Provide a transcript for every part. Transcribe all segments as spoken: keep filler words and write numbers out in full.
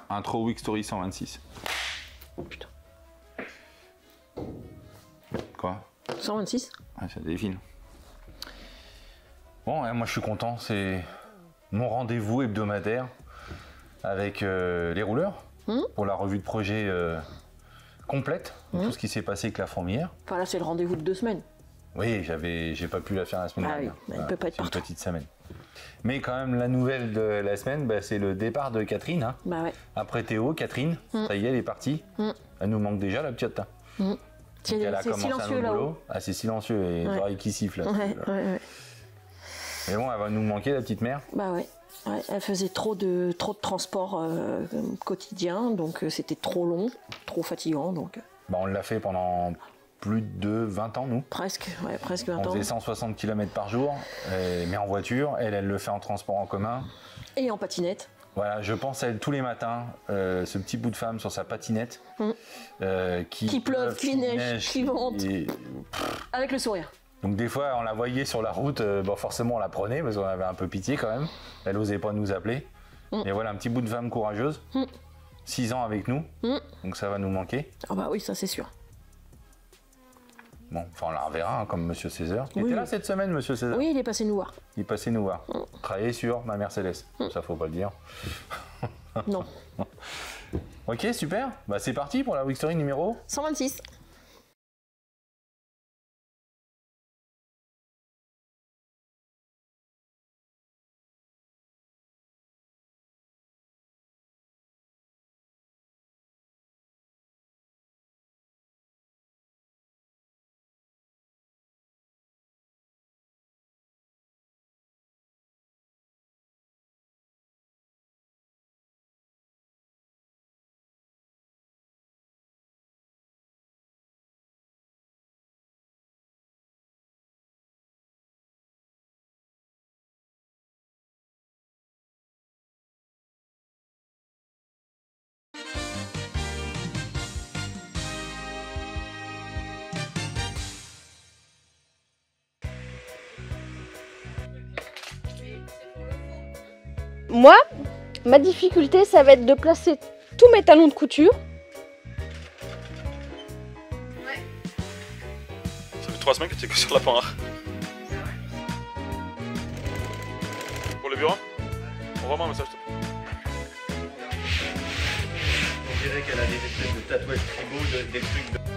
Intro Week Story cent vingt-six. Oh putain. Quoi? cent vingt-six? Ouais, ça défile. Bon, ouais, moi je suis content, c'est mon rendez-vous hebdomadaire avec euh, les rouleurs mmh. pour la revue de projet euh, complète, mmh. tout ce qui s'est passé avec la fourmilière. Enfin là c'est le rendez-vous de deux semaines. Oui, j'avais, j'ai pas pu la faire la semaine ah dernière. Oui, elle ne peut pas être c'est une partout. petite semaine. Mais quand même, la nouvelle de la semaine, bah, c'est le départ de Catherine. Hein. Bah ouais. Après Théo, Catherine, mmh. ça y est, elle est partie. Mmh. Elle nous manque déjà, la petite. Mmh. C'est, elle a c'est commencé silencieux là-haut. Ah, c'est silencieux et les ouais. oreilles qui sifflent. Là, ouais, là. Ouais, ouais. Mais bon, elle va nous manquer, la petite mère. Bah ouais. ouais elle faisait trop de, trop de transport euh, quotidien, donc euh, c'était trop long, trop fatigant. Donc. Bah, on l'a fait pendant plus de vingt ans, nous. Presque, ouais, presque vingt on ans. On faisait cent soixante kilomètres par jour, et, mais en voiture. Elle, elle le fait en transport en commun. Et en patinette. Voilà, je pense à elle tous les matins, euh, ce petit bout de femme sur sa patinette. Mmh. Euh, qui, qui pleuve, qui neige, neige qui vente. Et... Avec le sourire. Donc des fois, on la voyait sur la route, euh, bon, forcément on la prenait parce qu'on avait un peu pitié quand même. Elle n'osait pas nous appeler. Mmh. Et voilà, un petit bout de femme courageuse. Mmh. Six ans avec nous, mmh. donc ça va nous manquer. Ah bah oui, ça c'est sûr. Bon, enfin on la reverra, hein, comme Monsieur César. Il oui. était là cette semaine, Monsieur César. Oui, il est passé nous voir. Il est passé nous voir. Mmh. Travailler sur ma Mercedes. Mmh. Ça, faut pas le dire. Non. Ok, super. Bah, c'est parti pour la Week Story numéro cent vingt-six. Moi, ma difficulté, ça va être de placer tous mes talons de couture. Ouais. Ça fait trois semaines que tu es que sur la panard. Pour le bureau, envoie-moi un message. On dirait qu'elle a des espèces de tatouages tribaux, des trucs de...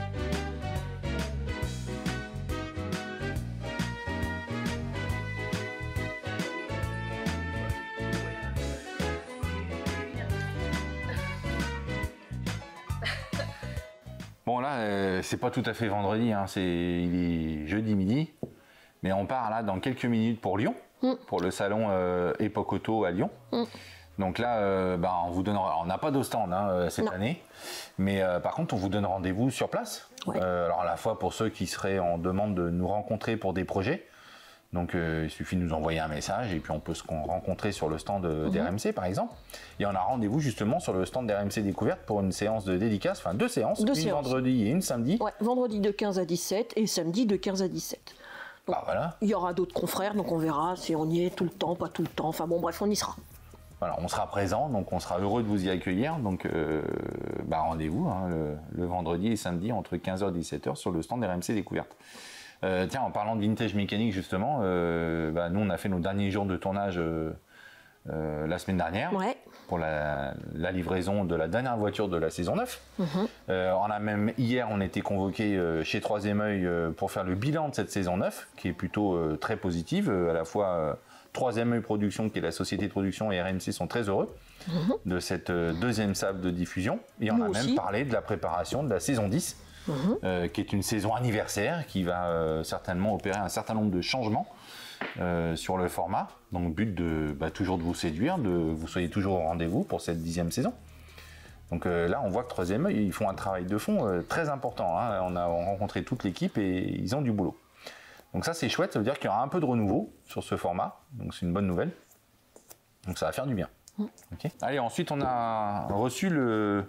Bon là, euh, c'est pas tout à fait vendredi, hein, c'est, il est jeudi midi, mais on part là dans quelques minutes pour Lyon, mmh. pour le salon euh, Époque Auto à Lyon. Mmh. Donc là, euh, bah, on vous donnera, on n'a pas de stand hein, cette non. année, mais euh, par contre on vous donne rendez-vous sur place. Ouais. Euh, alors à la fois pour ceux qui seraient en demande de nous rencontrer pour des projets. Donc euh, il suffit de nous envoyer un message et puis on peut se rencontrer sur le stand mmh. d'R M C par exemple. Et on a rendez-vous justement sur le stand d'R M C Découverte pour une séance de dédicace, enfin deux séances, deux une séances. vendredi et une samedi. Ouais, vendredi de quinze à dix-sept et samedi de quinze à dix-sept. Donc, bah voilà. Il y aura d'autres confrères, donc on verra si on y est tout le temps, pas tout le temps. Enfin bon, bref, on y sera. Voilà, on sera présent, donc on sera heureux de vous y accueillir. Donc euh, bah, rendez-vous hein, le, le vendredi et samedi entre quinze heures et dix-sept heures sur le stand d'R M C Découverte. Euh, tiens, en parlant de vintage mécanique justement, euh, bah, nous on a fait nos derniers jours de tournage euh, euh, la semaine dernière ouais. pour la, la livraison de la dernière voiture de la saison neuf. Mm-hmm. euh, on a même hier on a été convoqué euh, chez Troisième Œil euh, pour faire le bilan de cette saison neuf qui est plutôt euh, très positive. Euh, à la fois euh, Troisième Œil Production qui est la société de production et R M C sont très heureux mm-hmm. de cette euh, deuxième salve de diffusion et on nous a aussi. Même parlé de la préparation de la saison dix. Mmh. Euh, qui est une saison anniversaire qui va euh, certainement opérer un certain nombre de changements euh, sur le format. Donc but de bah, toujours de vous séduire, de vous soyez toujours au rendez-vous pour cette dixième saison. Donc euh, là on voit que Troisième Œil, ils font un travail de fond euh, très important. Hein. On a rencontré toute l'équipe et ils ont du boulot. Donc ça c'est chouette, ça veut dire qu'il y aura un peu de renouveau sur ce format. Donc c'est une bonne nouvelle. Donc ça va faire du bien. Mmh. Okay. Allez, ensuite on a reçu le...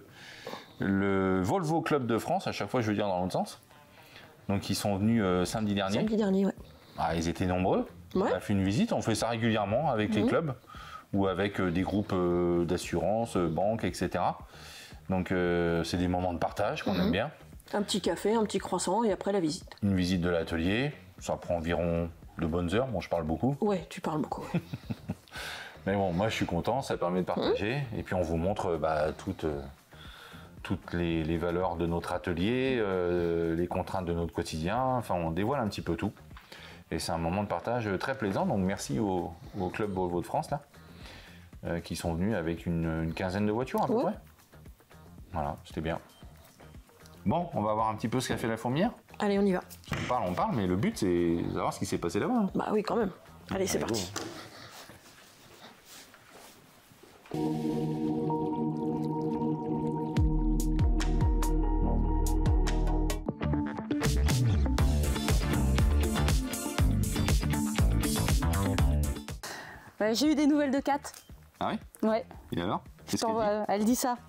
le Volvo Club de France, à chaque fois je veux dire dans l'autre sens. Donc ils sont venus euh, samedi dernier. Samedi dernier, ouais. Ah, ils étaient nombreux. Ouais. On a fait une visite, on fait ça régulièrement avec mmh. les clubs. ou avec euh, des groupes euh, d'assurance, euh, banques, et cetera. Donc euh, c'est des moments de partage qu'on mmh. aime bien. Un petit café, un petit croissant et après la visite. Une visite de l'atelier, ça prend environ de bonnes heures. Bon, je parle beaucoup. Ouais, tu parles beaucoup. Ouais. Mais bon, moi je suis content, ça permet de partager. Mmh. Et puis on vous montre bah, toutes, euh, toutes les, les valeurs de notre atelier, euh, les contraintes de notre quotidien. Enfin, on dévoile un petit peu tout. Et c'est un moment de partage très plaisant. Donc merci au, au Club Volvo de France là, euh, qui sont venus avec une, une quinzaine de voitures à peu ouais. près. Voilà, c'était bien. Bon, on va voir un petit peu ce qu'a fait la fourmilière. Allez, on y va. On parle, on parle, mais le but c'est de savoir ce qui s'est passé là-bas. Hein. Bah oui, quand même. Allez, c'est parti. Euh, J'ai eu des nouvelles de Kat. Ah oui? Ouais. Et alors? Je t'envoie, elle dit ça.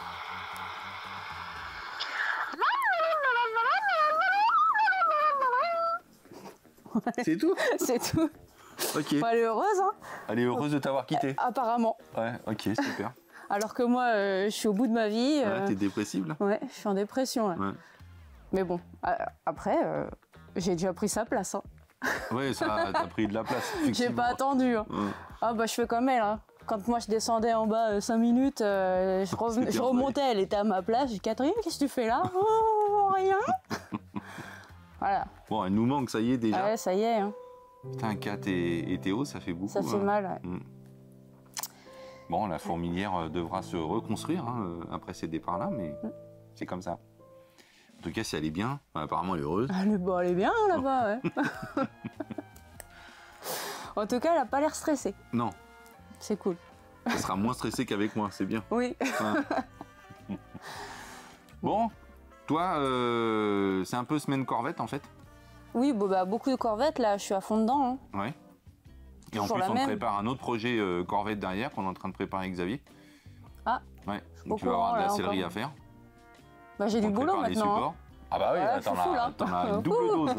C'est tout? C'est tout. Ok. Bon, elle est heureuse, hein? Elle est heureuse de t'avoir quitté. Apparemment. Ouais, ok, super. Alors que moi, euh, je suis au bout de ma vie. Ouais, euh... t'es dépressive là? Ouais, je suis en dépression. Ouais. Ouais. Mais bon, euh, après, euh, j'ai déjà pris sa place. Hein. Ouais, ça, t'as pris de la place. J'ai pas attendu. Hein. Ouais. Ah bah je fais comme elle. Hein. Quand moi je descendais en bas cinq minutes, euh, je, reven... je remontais, elle était à ma place. J'ai dit Catherine, qu'est-ce que tu fais là? Oh, rien. Voilà. Bon, elle nous manque, ça y est déjà. Ouais, ça y est. Hein. Putain, Kat et, et Théo, ça fait beaucoup. Ça fait hein. mal, ouais. Mm. Bon, la fourmilière devra se reconstruire hein, après ces départs-là, mais mm. c'est comme ça. En tout cas, si elle est bien, apparemment elle est heureuse. Elle est, bon, elle est bien là-bas, ouais. En tout cas, elle n'a pas l'air stressée. Non. C'est cool. Elle sera moins stressée qu'avec moi, c'est bien. Oui. Ouais. Bon, toi, euh, c'est un peu semaine Corvette en fait? Oui, bon, bah, beaucoup de Corvettes, là, je suis à fond dedans. Hein. Ouais. Et en Toujours plus, on même. prépare un autre projet euh, Corvette derrière qu'on est en train de préparer avec Xavier. Ah. Ouais. Donc tu vas avoir de la sellerie à faire. Bah, j'ai du boulot maintenant. Hein. Ah bah oui, ouais, t'en as, as une double dose là.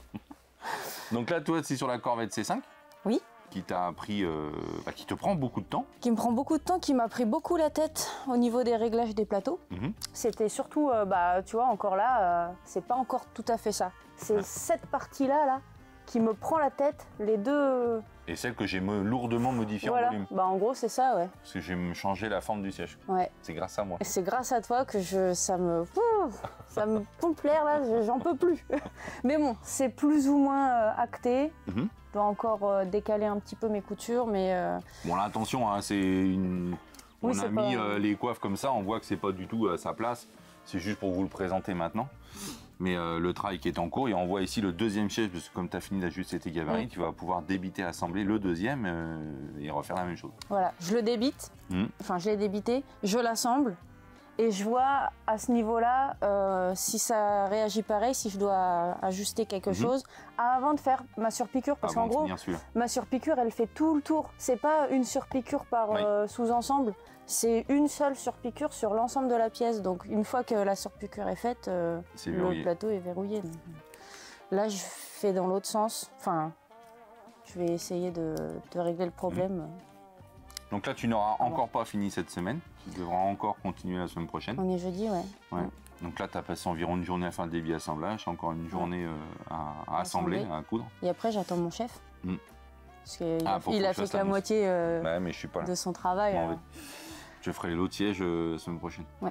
Donc là, toi, c'est sur la Corvette C cinq. Oui. Qui t'a pris, euh, bah, qui te prend beaucoup de temps. Qui me prend beaucoup de temps, qui m'a pris beaucoup la tête au niveau des réglages des plateaux. Mm-hmm. C'était surtout, euh, bah, tu vois, encore là, euh, c'est pas encore tout à fait ça. C'est ouais. cette partie-là, là, qui me prend la tête, les deux... Et celle que j'ai me, lourdement modifiée voilà. en volume. Bah, en gros, c'est ça, ouais. Parce que j'ai changé la forme du siège. Ouais. C'est grâce à moi. C'est grâce à toi que je, ça me... ça me pompe l'air, là, j'en peux plus. Mais bon, c'est plus ou moins euh, acté. Mm-hmm. Je dois encore euh, décaler un petit peu mes coutures, mais... Euh... Bon, là, attention, hein, c'est une... Oui, on a mis pas... euh, les coiffes comme ça, on voit que c'est pas du tout à sa place. C'est juste pour vous le présenter maintenant. Mais euh, le travail qui est en cours, et on voit ici le deuxième siège, parce que comme tu as fini d'ajuster tes gabarits, oui. tu vas pouvoir débiter, assembler le deuxième euh, et refaire la même chose. Voilà, je le débite, mmh. enfin je l'ai débité, je l'assemble, et je vois à ce niveau-là euh, si ça réagit pareil, si je dois ajuster quelque mmh. chose, avant de faire ma surpiqûre, parce qu'en gros, ma surpiqûre, elle fait tout le tour. C'est pas une surpiqûre par oui. euh, sous-ensemble, c'est une seule surpiqûre sur l'ensemble de la pièce. Donc une fois que la surpiqûre est faite, euh, est le verrouillé. plateau est verrouillé. Donc, là, je fais dans l'autre sens. Enfin, je vais essayer de, de régler le problème. Mmh. Donc là, tu n'auras encore pas fini cette semaine. Tu devras encore continuer la semaine prochaine. On est jeudi, ouais. ouais. Mmh. Donc là, tu as passé environ une journée à faire le débit assemblage, encore une journée euh, à, à assembler, assembler, à coudre. Et après, j'attends mon chef. Mmh. Parce qu'il ah, a, il a fait que la moitié euh, ouais, mais je suis pas là. de son travail. Bon, je ferai l'autre siège euh, la semaine prochaine. Ouais.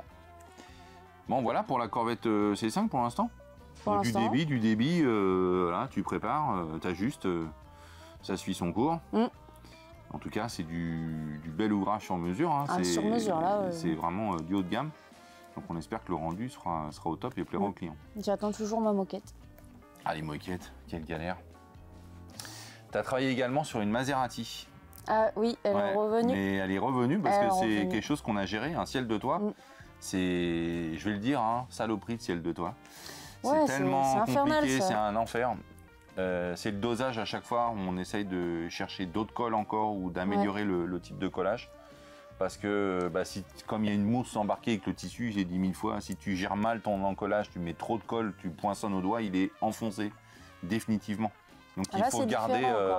Bon, voilà pour la Corvette euh, C cinq pour l'instant. Pour du débit, du débit, euh, voilà, tu prépares, euh, t'ajustes, euh, ça suit son cours. Mmh. En tout cas, c'est du, du bel ouvrage sur mesure. Hein. Ah, sur mesure, là. Euh... C'est vraiment euh, du haut de gamme. Donc on espère que le rendu sera, sera au top et plaira mmh. aux clients. J'attends toujours ma moquette. Ah, les moquettes, quelle galère. Tu as travaillé également sur une Maserati. Ah oui, elle ouais, est revenue. Mais elle est revenue parce elle que c'est quelque chose qu'on a géré, un ciel de toit. Mmh. C'est, je vais le dire, hein, saloperie de ciel de toit. Ouais, c'est tellement compliqué, c'est un enfer. Euh, c'est le dosage à chaque fois, on essaye de chercher d'autres colles encore ou d'améliorer ouais. le, le type de collage. Parce que bah, si, comme il y a une mousse embarquée avec le tissu, j'ai dit mille fois, si tu gères mal ton encollage, tu mets trop de colle, tu poinçonnes au doigt, il est enfoncé définitivement. Donc ah, il, là, faut garder, euh,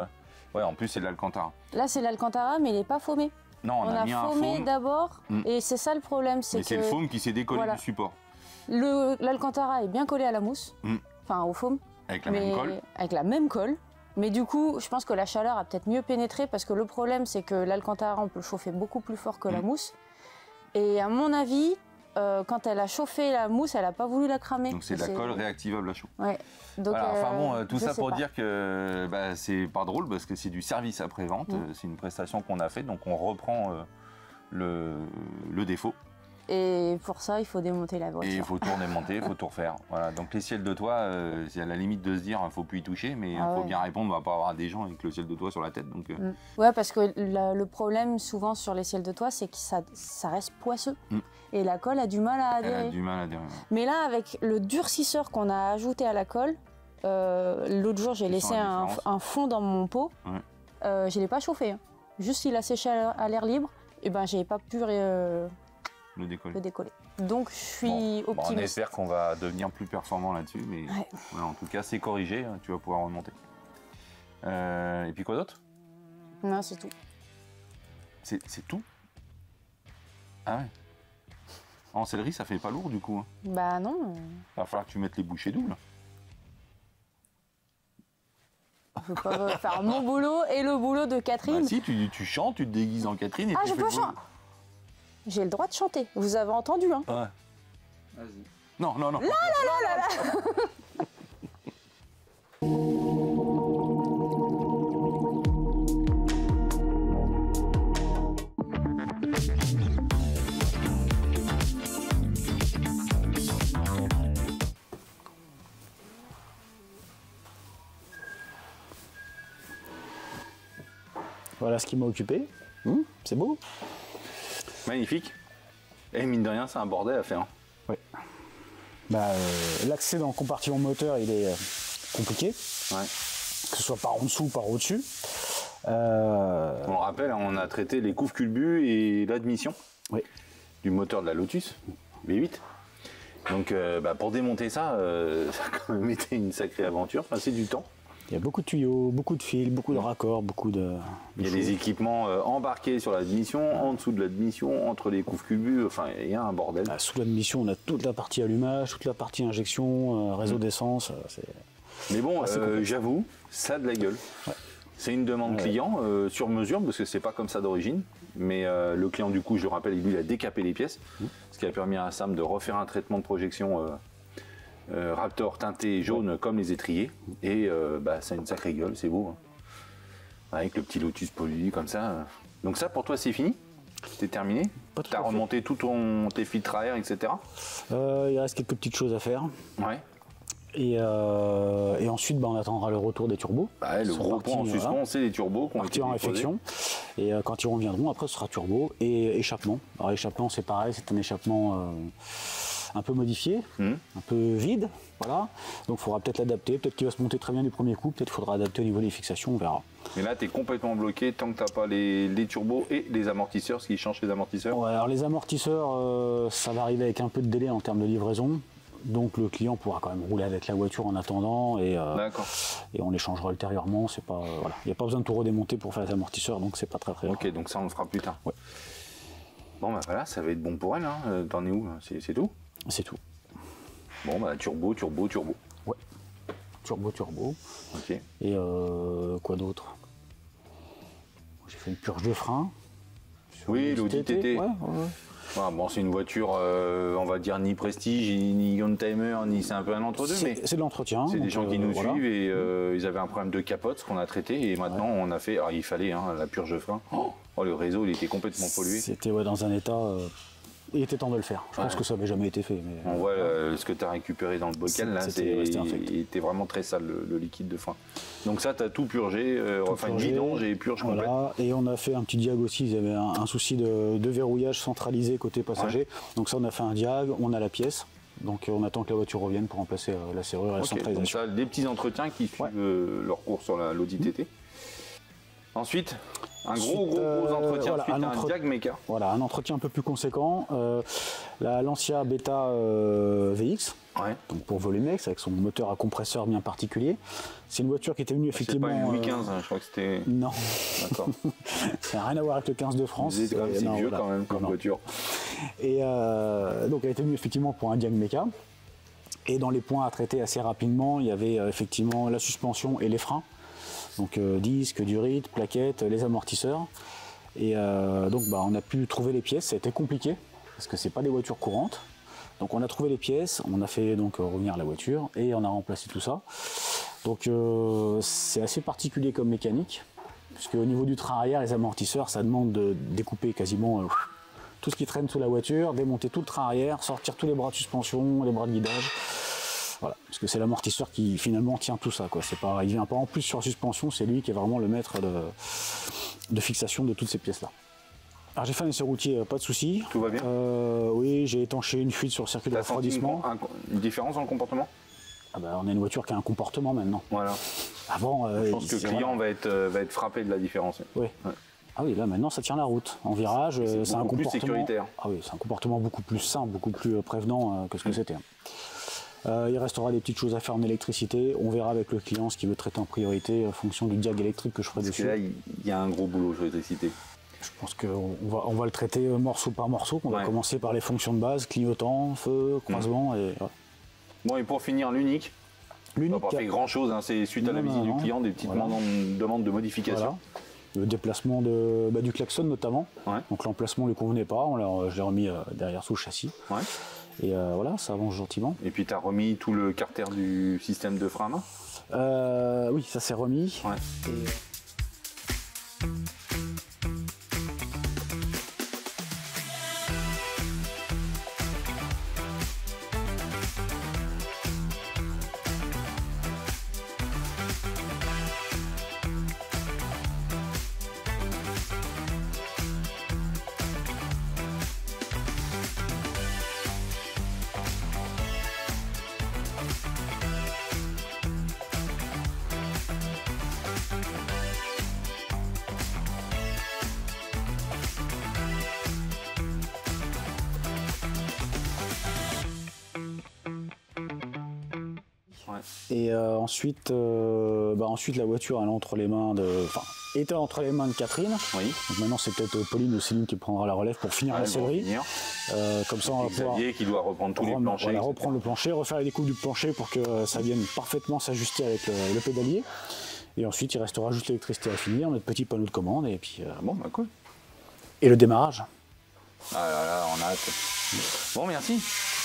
Ouais, en plus c'est de l'Alcantara. Là, c'est l'Alcantara, mais il n'est pas foamé. Non, on, on a, a mis un foamé foam. d'abord, Mm. et c'est ça le problème. C'est Mais que c'est le foam qui s'est décollé voilà. du support. L'Alcantara est bien collé à la mousse, Mm. enfin au foam. Avec la mais même colle. Avec la même colle. Mais du coup, je pense que la chaleur a peut-être mieux pénétré parce que le problème, c'est que l'Alcantara, on peut le chauffer beaucoup plus fort que la Mm. mousse. Et à mon avis, euh, quand elle a chauffé la mousse, elle n'a pas voulu la cramer. Donc c'est de la colle réactivable à chaud. Ouais. Donc, Voilà, enfin euh, bon, euh, tout je ça sais pour pas. dire que bah, c'est pas drôle parce que c'est du service après-vente, Mm. euh, c'est une prestation qu'on a faite, donc on reprend euh, le, le défaut. Et pour ça, il faut démonter la Et voiture. il faut tout démonter, il faut tout refaire. Voilà. Donc les ciels de toit, euh, c'est à la limite de se dire il faut plus y toucher, mais il Ah faut ouais. bien répondre, on va pas avoir des gens avec le ciel de toit sur la tête. Donc, euh, Mm. Ouais, parce que la- le problème souvent sur les ciels de toit, c'est que ça, ça reste poisseux. Mm. Et la colle a du mal à elle a adhérer. du mal à adhérer. Mais là, avec le durcisseur qu'on a ajouté à la colle, euh, l'autre jour, j'ai Tu laissé sens la un, différence un fond dans mon pot. Ouais. Euh, je ne l'ai pas chauffé. hein. Juste, il a séché à à l'air libre. Et ben, j'ai pas pu euh, Le décoller. le décoller. Donc, je suis Bon, bon, on optimiste. espère qu'on va devenir plus performant là-dessus, mais Ouais. voilà, en tout cas c'est corrigé, hein, tu vas pouvoir remonter. Euh, et puis quoi d'autre? Non, c'est tout. C'est c'est tout? Ah ouais. En céleri, ça fait pas lourd du coup. Hein. Bah non. euh, Il va falloir que tu mettes les bouchées doubles. Je peux pas faire mon boulot et le boulot de Catherine. Bah si, tu, tu chantes, tu te déguises en Catherine et Ah, tu je fais peux le boulot. chanter. J'ai le droit de chanter. Vous avez entendu, hein? Ouais. Vas-y. Non, non, non. Voilà ce qui m'a occupé. Hum, c'est beau. Magnifique. Et mine de rien, c'est un bordel à faire. hein. Bah, euh, l'accès dans le compartiment moteur, il est euh, compliqué, Ouais. que ce soit par en dessous ou par au-dessus. Euh, On le rappelle, hein, on a traité les couves culbus et l'admission oui. du moteur de la Lotus V huit. Donc euh, bah, pour démonter ça, euh, ça a quand même été une sacrée aventure. Enfin, c'est du temps. Il y a beaucoup de tuyaux, beaucoup de fils, beaucoup de raccords, beaucoup de. de Il y a choses. des équipements euh, embarqués sur l'admission, en dessous de l'admission, entre les couves culbus. Enfin, il y a un bordel. Bah, sous l'admission, on a toute la partie allumage, toute la partie injection, euh, réseau Mm. d'essence. euh, c'est- Mais bon, Ah, c'est euh, complexe. j'avoue, ça a de la gueule. Ouais. C'est une demande Ouais. client euh, sur mesure, parce que c'est pas comme ça d'origine. Mais euh, le client, du coup, je le rappelle, lui, il a décapé les pièces, Mm. ce qui a permis à Sam de refaire un traitement de projection euh, euh, Raptor teinté jaune comme les étriers. Et euh, bah, ça a une sacrée gueule, c'est beau. hein. Avec le petit Lotus pollué comme ça. euh. Donc ça, pour toi, c'est fini? C'est terminé? Pas tout T'as à fait. remonté tous ton, tes filtres à air, et cetera. Euh, il reste quelques petites choses à faire. Ouais. Et, euh, et ensuite, bah, on attendra le retour des turbos. Bah, le Ils sont gros partis, point en voilà. suspens, c'est les turbos qui ont été Partir en déposés. réfection. Et euh, quand ils reviendront, après, ce sera turbo et échappement. Alors, échappement, c'est pareil, c'est un échappement euh, un peu modifié, Mhm. un peu vide. Voilà. Donc, il faudra peut-être l'adapter. Peut-être qu'il va se monter très bien du premier coup. Peut-être qu'il faudra adapter au niveau des fixations. On verra. Mais là, tu es complètement bloqué tant que tu n'as pas les, les turbos et les amortisseurs, ce qui change les amortisseurs. Ouais, alors, les amortisseurs, euh, ça va arriver avec un peu de délai en termes de livraison. Donc, le client pourra quand même rouler avec la voiture en attendant. Et, euh, D'accord. et on les changera ultérieurement. C'est pas, euh, voilà. Il n'y a pas besoin de tout redémonter pour faire les amortisseurs. Donc, c'est pas très très grave. Ok, donc ça, on le fera plus tard. Ouais. Bon, bah voilà, ça va être bon pour elle. Hein. Euh, T'en es où là C'est c'est tout? C'est tout. Bon, bah turbo, turbo, turbo. Turbo, turbo. Ok. Et euh, quoi d'autre? J'ai fait une purge de frein. sur Oui, l'Audi l'Audi T T. Ouais, ouais, ouais. Voilà, bon, c'est une voiture, euh, on va dire, ni prestige, ni Youngtimer, ni c'est un peu un entre-deux, mais C'est c'est de l'entretien. c'est des donc, gens qui euh, nous voilà. suivent et euh, ils avaient un problème de capote, ce qu'on a traité, et maintenant on a fait, alors il fallait hein, la purge de frein. Oh, le réseau, il était complètement pollué. C'était ouais, dans un état. euh, il était temps de le faire. Je pense Ouais. que ça n'avait jamais été fait. Mais, On voit euh, ce que tu as récupéré dans le bocal, là, C'était- c'est, c'était infect. il était vraiment très sale, le, le liquide de frein. Donc ça, tu as tout purgé, euh, Tout enfin une purgé, vidange et purge complète. Voilà. Et on a fait un petit diag aussi. Ils avaient un, un souci de, de verrouillage centralisé côté passager. Donc ça, on a fait un diag. On a la pièce. Donc euh, on attend que la voiture revienne pour remplacer euh, la serrure et la Ok, donc centralisation. ça, des petits entretiens qui suivent Ouais. euh, leur cours sur la, l'Audi T T. Ensuite, Un gros, Suite, gros, gros euh, entretien voilà, suite un à un entre- Diag Mecha. Voilà, un entretien un peu plus conséquent. Euh, la Lancia Beta euh, V X, Ouais. donc pour Volumex, avec son moteur à compresseur bien particulier. C'est une voiture qui était venue C'est effectivement. pas une Louis euh, quinze, hein, je crois que c'était. Non, D'accord. ça n'a rien à voir avec le quinze de France. C'est Euh, non, vieux voilà. quand même comme Non, non. voiture. Et euh, donc elle était venue effectivement pour un Diag Mecha. Et dans les points à traiter assez rapidement, il y avait euh, effectivement la suspension et les freins. Donc euh, disques, durite, plaquettes, les amortisseurs. Et euh, donc bah, on a pu trouver les pièces, ça a été compliqué, parce que c'est pas des voitures courantes. Donc on a trouvé les pièces, on a fait donc revenir la voiture et on a remplacé tout ça. Donc euh, c'est assez particulier comme mécanique, puisque au niveau du train arrière, les amortisseurs, ça demande de découper quasiment euh, tout ce qui traîne sous la voiture, démonter tout le train arrière, sortir tous les bras de suspension, les bras de guidage. Voilà, parce que c'est l'amortisseur qui finalement tient tout ça, quoi. C'est pas, il vient pas en plus sur la suspension, c'est lui qui est vraiment le maître de, de fixation de toutes ces pièces-là. Alors j'ai fait un essai routier, pas de souci. Tout va bien. Euh, oui, j'ai étanché une fuite sur le circuit de T'as senti une, refroidissement. un- une différence dans le comportement? Ah bah, on a une voiture qui a un comportement maintenant. Voilà. Avant, euh, Je pense que le c'est- client voilà. va être, euh, va être frappé de la différence. Oui. Ouais. Ah oui, là maintenant ça tient la route. En virage, euh, c'est un beaucoup plus comportement. sécuritaire. Ah oui, c'est un comportement beaucoup plus simple, beaucoup plus euh, prévenant euh, que ce que Mm. c'était. Euh, il restera des petites choses à faire en électricité. On verra avec le client ce qu'il veut traiter en priorité en fonction du diag électrique que je ferai Parce que dessus. là, il il y a un gros boulot sur l'électricité. Je pense qu'on va, on va le traiter euh, morceau par morceau. On va Ouais. commencer par les fonctions de base, clignotant, feu, croisement et voilà. Bon, et pour finir, l'unique. On n'a L'unique pas qui a- fait grand chose, c'est suite à la Non, visite non, non. du client, des petites Voilà. demandes, demandes de modification. Voilà. Le déplacement de, bah, du klaxon notamment. Ouais. Donc l'emplacement ne lui convenait pas, on l'a- je l'ai remis euh, derrière sous le châssis. Ouais. Et euh, voilà, ça avance gentiment. Et puis tu as remis tout le carter du système de frein à main. Euh, oui, ça s'est remis. Ouais. Et- Et euh, ensuite, euh, bah, ensuite, la voiture elle est entre les mains de, enfin, était entre les mains de Catherine. Oui. Donc maintenant, c'est peut-être euh, Pauline ou Céline qui prendra la relève pour finir Ouais, la bon, sellerie. finir. Euh, comme ça, on va Et pouvoir Xavier qui doit reprendre tous les rem- planchers. voilà, et cetera. reprendre le plancher, refaire les découpes du plancher pour que euh, ça vienne parfaitement s'ajuster avec le, le pédalier. Et ensuite, il restera juste l'électricité à finir, notre petit panneau de commande et puis euh, Bon, bah cool. et le démarrage. Ah là là, on a hâte. Bon, merci.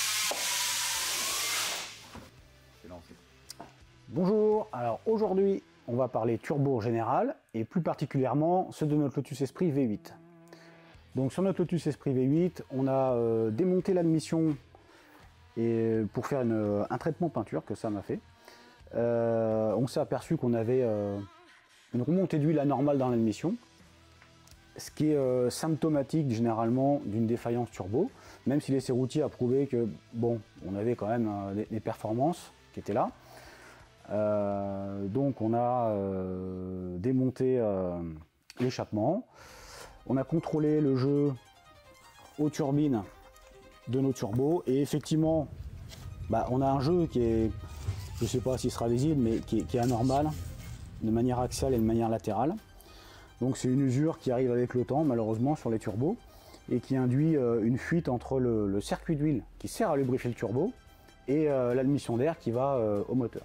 Bonjour, alors aujourd'hui on va parler turbo en général et plus particulièrement ceux de notre Lotus Esprit V huit. Donc sur notre Lotus Esprit V huit, on a euh, démonté l'admission et pour faire une- un traitement peinture que ça m'a fait. Euh, on s'est aperçu qu'on avait euh, une remontée d'huile anormale dans l'admission, ce qui est euh, symptomatique généralement d'une défaillance turbo, même si l'essai routier a prouvé que bon, on avait quand même euh, des, des performances qui étaient là. Euh, donc on a euh, démonté euh, l'échappement, on a contrôlé le jeu aux turbines de nos turbos et effectivement bah, on a un jeu qui est, je ne sais pas s'il sera visible, mais qui est, qui est anormal de manière axiale et de manière latérale. Donc c'est une usure qui arrive avec le temps malheureusement sur les turbos et qui induit euh, une fuite entre le, le circuit d'huile qui sert à lubrifier le turbo et euh, l'admission d'air qui va euh, au moteur.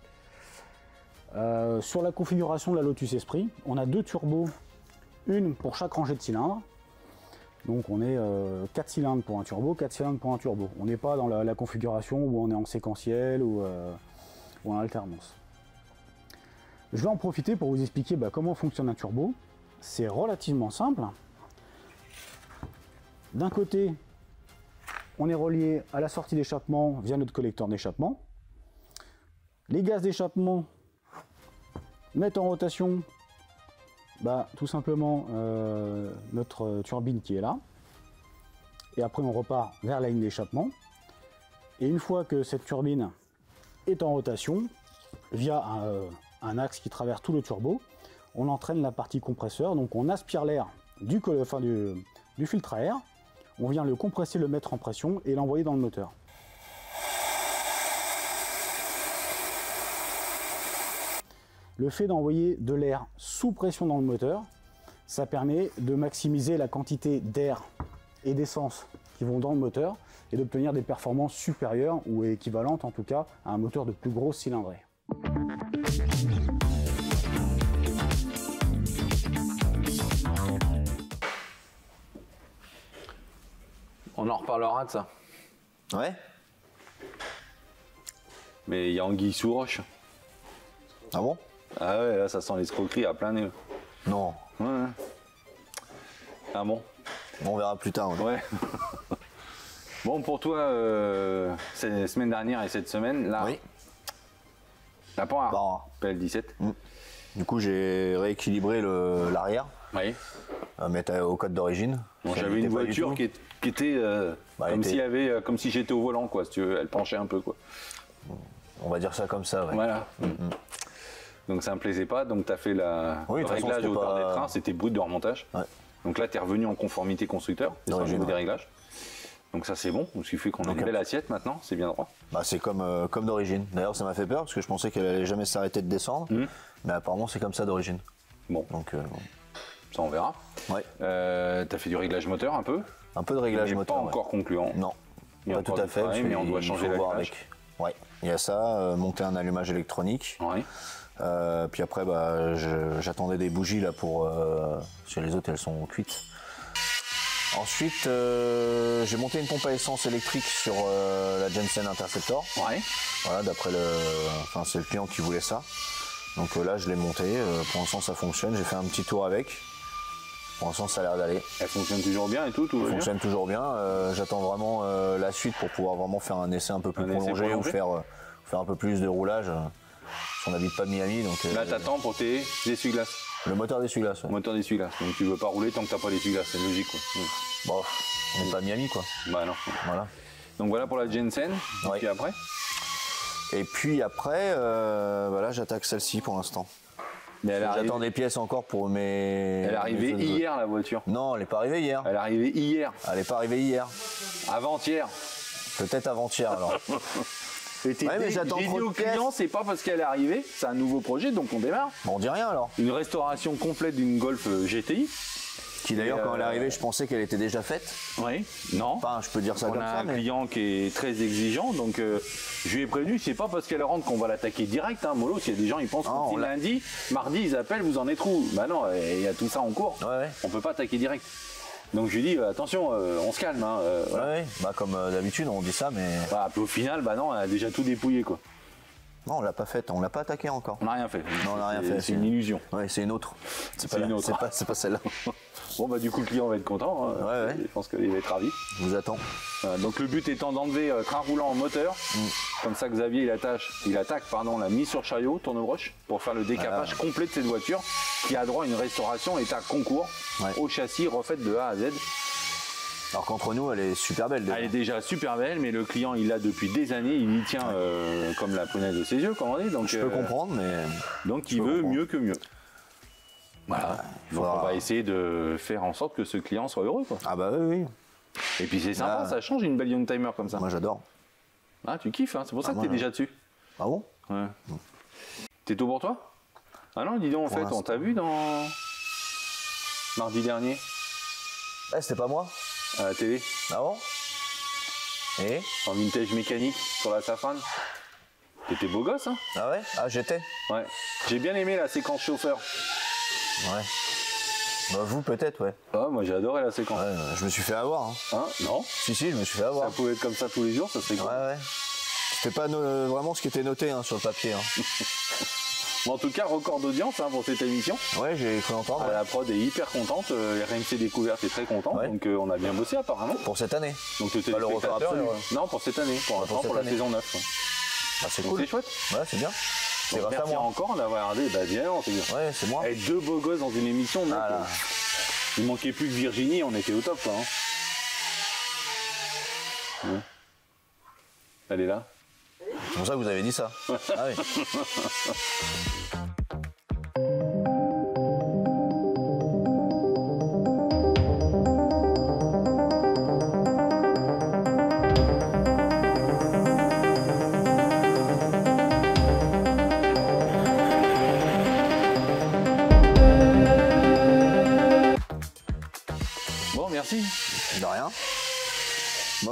Euh, sur la configuration de la Lotus Esprit, on a deux turbos, une pour chaque rangée de cylindres. Donc on est euh, quatre cylindres pour un turbo, quatre cylindres pour un turbo. On n'est pas dans la, la configuration où on est en séquentiel ou, euh, ou en alternance. Je vais en profiter pour vous expliquer bah, comment fonctionne un turbo. C'est relativement simple. D'un côté, on est relié à la sortie d'échappement via notre collecteur d'échappement. Les gaz d'échappement mettre en rotation bah, tout simplement euh, notre turbine qui est là et après on repart vers la ligne d'échappement et une fois que cette turbine est en rotation via un, un axe qui traverse tout le turbo, on entraîne la partie compresseur, donc on aspire l'air du, enfin, du, du filtre à air, on vient le compresser, le mettre en pression et l'envoyer dans le moteur. Le fait d'envoyer de l'air sous pression dans le moteur, ça permet de maximiser la quantité d'air et d'essence qui vont dans le moteur et d'obtenir des performances supérieures ou équivalentes en tout cas à un moteur de plus grosse cylindrée. On en reparlera de ça. Ouais. Mais il y a anguille sous roche. Ah bon? Ah ouais, là ça sent l'escroquerie à plein nez. Non. Ouais, ouais. Ah bon? On verra plus tard. Ouais. Ouais. Bon, pour toi, euh, c'est la semaine dernière et cette semaine, là, Oui. la Panhard, Panhard. P L dix-sept. Mm. Du coup, j'ai rééquilibré le- l'arrière, Oui. à mettre au code d'origine. Bon, Ça j'avais n'était une pas du voiture tout. qui, est- qui était euh, Bah, elle comme était- s'il y avait, euh, comme si j'étais au volant, quoi. Si tu veux, elle penchait un peu, quoi. On va dire ça comme ça, ouais. Voilà. Donc ça me plaisait pas. Donc tu as fait la, Oui, le de toute façon, réglage c'était hauteur pas- des trains, c'était brut de remontage. Ouais. Donc là, tu es revenu en conformité constructeur, sur le D'origine, niveau des ouais. réglages. Donc ça, c'est bon. Ce qui fait qu'on a Donc, une belle assiette maintenant, c'est bien droit. Bah, c'est comme, euh, comme d'origine. D'ailleurs, ça m'a fait peur parce que je pensais qu'elle allait jamais s'arrêter de descendre. Mhm. Mais apparemment, c'est comme ça d'origine. Bon, Donc, euh, ça on verra. ouais. Euh, tu as fait du réglage moteur un peu, Un peu de réglage mais moteur. pas ouais. encore concluant. Non, Il y a pas tout encore à du fait. travail, parce mais on qu'il doit faut changer la voir cage. avec. Ouais, il y a ça, euh, monter un allumage électronique. Ouais. Euh, puis après, bah, je- j'attendais des bougies là pour. Euh, parce que les autres, elles sont cuites. Ensuite, euh, j'ai monté une pompe à essence électrique sur euh, la Jensen Interceptor. Ouais. Voilà, d'après le. Enfin, c'est le client qui voulait ça. Donc euh, là, je l'ai monté. Euh, pour l'instant, ça fonctionne. J'ai fait un petit tour avec. Pour l'instant, ça a l'air d'aller. Elle fonctionne toujours bien et tout, tout va Ça bien. fonctionne toujours bien. Euh, J'attends vraiment euh, la suite pour pouvoir vraiment faire un essai un peu plus Un essai prolongé, prolongé. ou faire, euh, faire un peu plus de roulage. Euh, parce qu'on n'habite pas Miami, donc euh, Là, t'attends pour tes essuie-glaces, le moteur d'essuie-glace. Ouais. moteur d'essuie-glaces. Donc tu veux pas rouler tant que t'as pas d'essuie-glaces, c'est logique, quoi. Mm. Bon, on n'est pas Miami, quoi. Bah non. Voilà. Donc voilà pour la Jensen. Ouais. Et puis après, Et puis après, euh, voilà, j'attaque celle-ci pour l'instant. mais elle est arrivée, J'attends des pièces encore pour mes. elle est arrivée mes autres- hier la voiture. Non, elle n'est pas arrivée hier. Elle est arrivée hier, Elle n'est pas arrivée hier. avant-hier. Peut-être avant-hier alors. Et t'es- Ouais, mais j'attends j'ai trop dit de au pièces. client, c'est pas parce qu'elle est arrivée, c'est un nouveau projet, donc on démarre. Bon, on dit rien alors. Une restauration complète d'une Golf euh, G T I. Qui d'ailleurs, Et, quand elle est euh, arrivée, je pensais qu'elle était déjà faite. Oui. Non. Enfin, je peux dire ça On comme a ça, un mais. client qui est très exigeant, donc euh, je lui ai prévenu, c'est pas parce qu'elle rentre qu'on va l'attaquer direct, hein, mollo. S'il y a des gens, ils pensent Ah, que on si l'a- lundi, mardi, ils appellent, vous en êtes où? Bah non, il y a tout ça en cours. Ouais, ouais. On peut pas attaquer direct. Donc je lui dis, euh, attention, euh, on se calme. Hein, euh, voilà. Ouais, ouais. Bah, comme euh, d'habitude, on dit ça, mais. Voilà, puis au final, bah non, elle a déjà tout dépouillé, quoi. Non, on l'a pas faite, on l'a pas attaqué encore. On n'a rien fait. Non, on n'a rien C'est- fait, C'est c'est- une illusion. Ouais, c'est une autre. C'est pas une la- autre. C'est pas, c'est pas celle-là. Bon, bah du coup, le client va être content. hein. Ouais, ouais. Je pense qu'il va être ravi. Je vous attends. Voilà, donc le but étant d'enlever euh, train roulant en moteur. Mm. Comme ça, Xavier, il, attache, il attaque pardon, la mise sur chariot, tournebroche, pour faire le décapage complet de cette voiture qui a droit à une restauration état concours Ouais. au châssis refaite de A à Z. Alors qu'entre nous, elle est super belle. déjà. Elle est déjà super belle, mais le client, il l'a depuis des années, il y tient euh, comme la prunelle de ses yeux, comme on dit. Donc, Je peux euh, comprendre, mais. donc il peux veut comprendre. mieux que mieux. Voilà. il Donc faudra- on va essayer de faire en sorte que ce client soit heureux, quoi. Ah bah oui, oui. Et puis c'est sympa, Ah. ça change une belle young timer comme ça. Moi, j'adore. Ah, tu kiffes, hein, c'est pour ça Ah, que t'es moi, déjà dessus. Ah bon? Ouais. T'es tout pour toi? Ah non, dis donc, en Pour fait, on l'instant. t'a vu dans. Mardi dernier, Eh, c'était pas moi? à la télé, Ah bon? Et? en vintage mécanique, sur la Safran. T'étais beau gosse, hein? Ah ouais? Ah, j'étais? Ouais. J'ai bien aimé la séquence chauffeur. Ouais. Bah, vous, peut-être, ouais. Ah, moi j'ai adoré la séquence. Ouais, euh, je me suis fait avoir. Hein. Hein? Non? Si, si, je me suis fait Ça avoir. pouvait être comme ça tous les jours, ça serait cool. Ouais, ouais. C'était pas no- vraiment ce qui était noté hein, sur le papier. Hein. Bon, en tout cas, record d'audience hein, pour cette émission. Ouais, j'ai cru entendre. Ah, ouais. la prod est hyper contente, euh, R M C Découverte est très content, Ouais. donc euh, on a bien bossé apparemment. Pour cette année. Donc le Pas le record téléspectateur, absolu. euh, non, pour cette année, pour l'instant, cette pour la année. saison neuf. ouais. Bah, c'est Donc cool. c'est chouette. Ouais, c'est bien. C'est Donc, grâce à merci moi. encore d'avoir regardé. Bah bien, c'est bien. Ouais, c'est moi. Et deux beaux gosses dans une émission, mec. Ah, là. euh, Il manquait plus que Virginie, on était au top, quoi. Hein. Ouais. Elle est là. C'est pour ça que vous avez dit ça. Ah oui.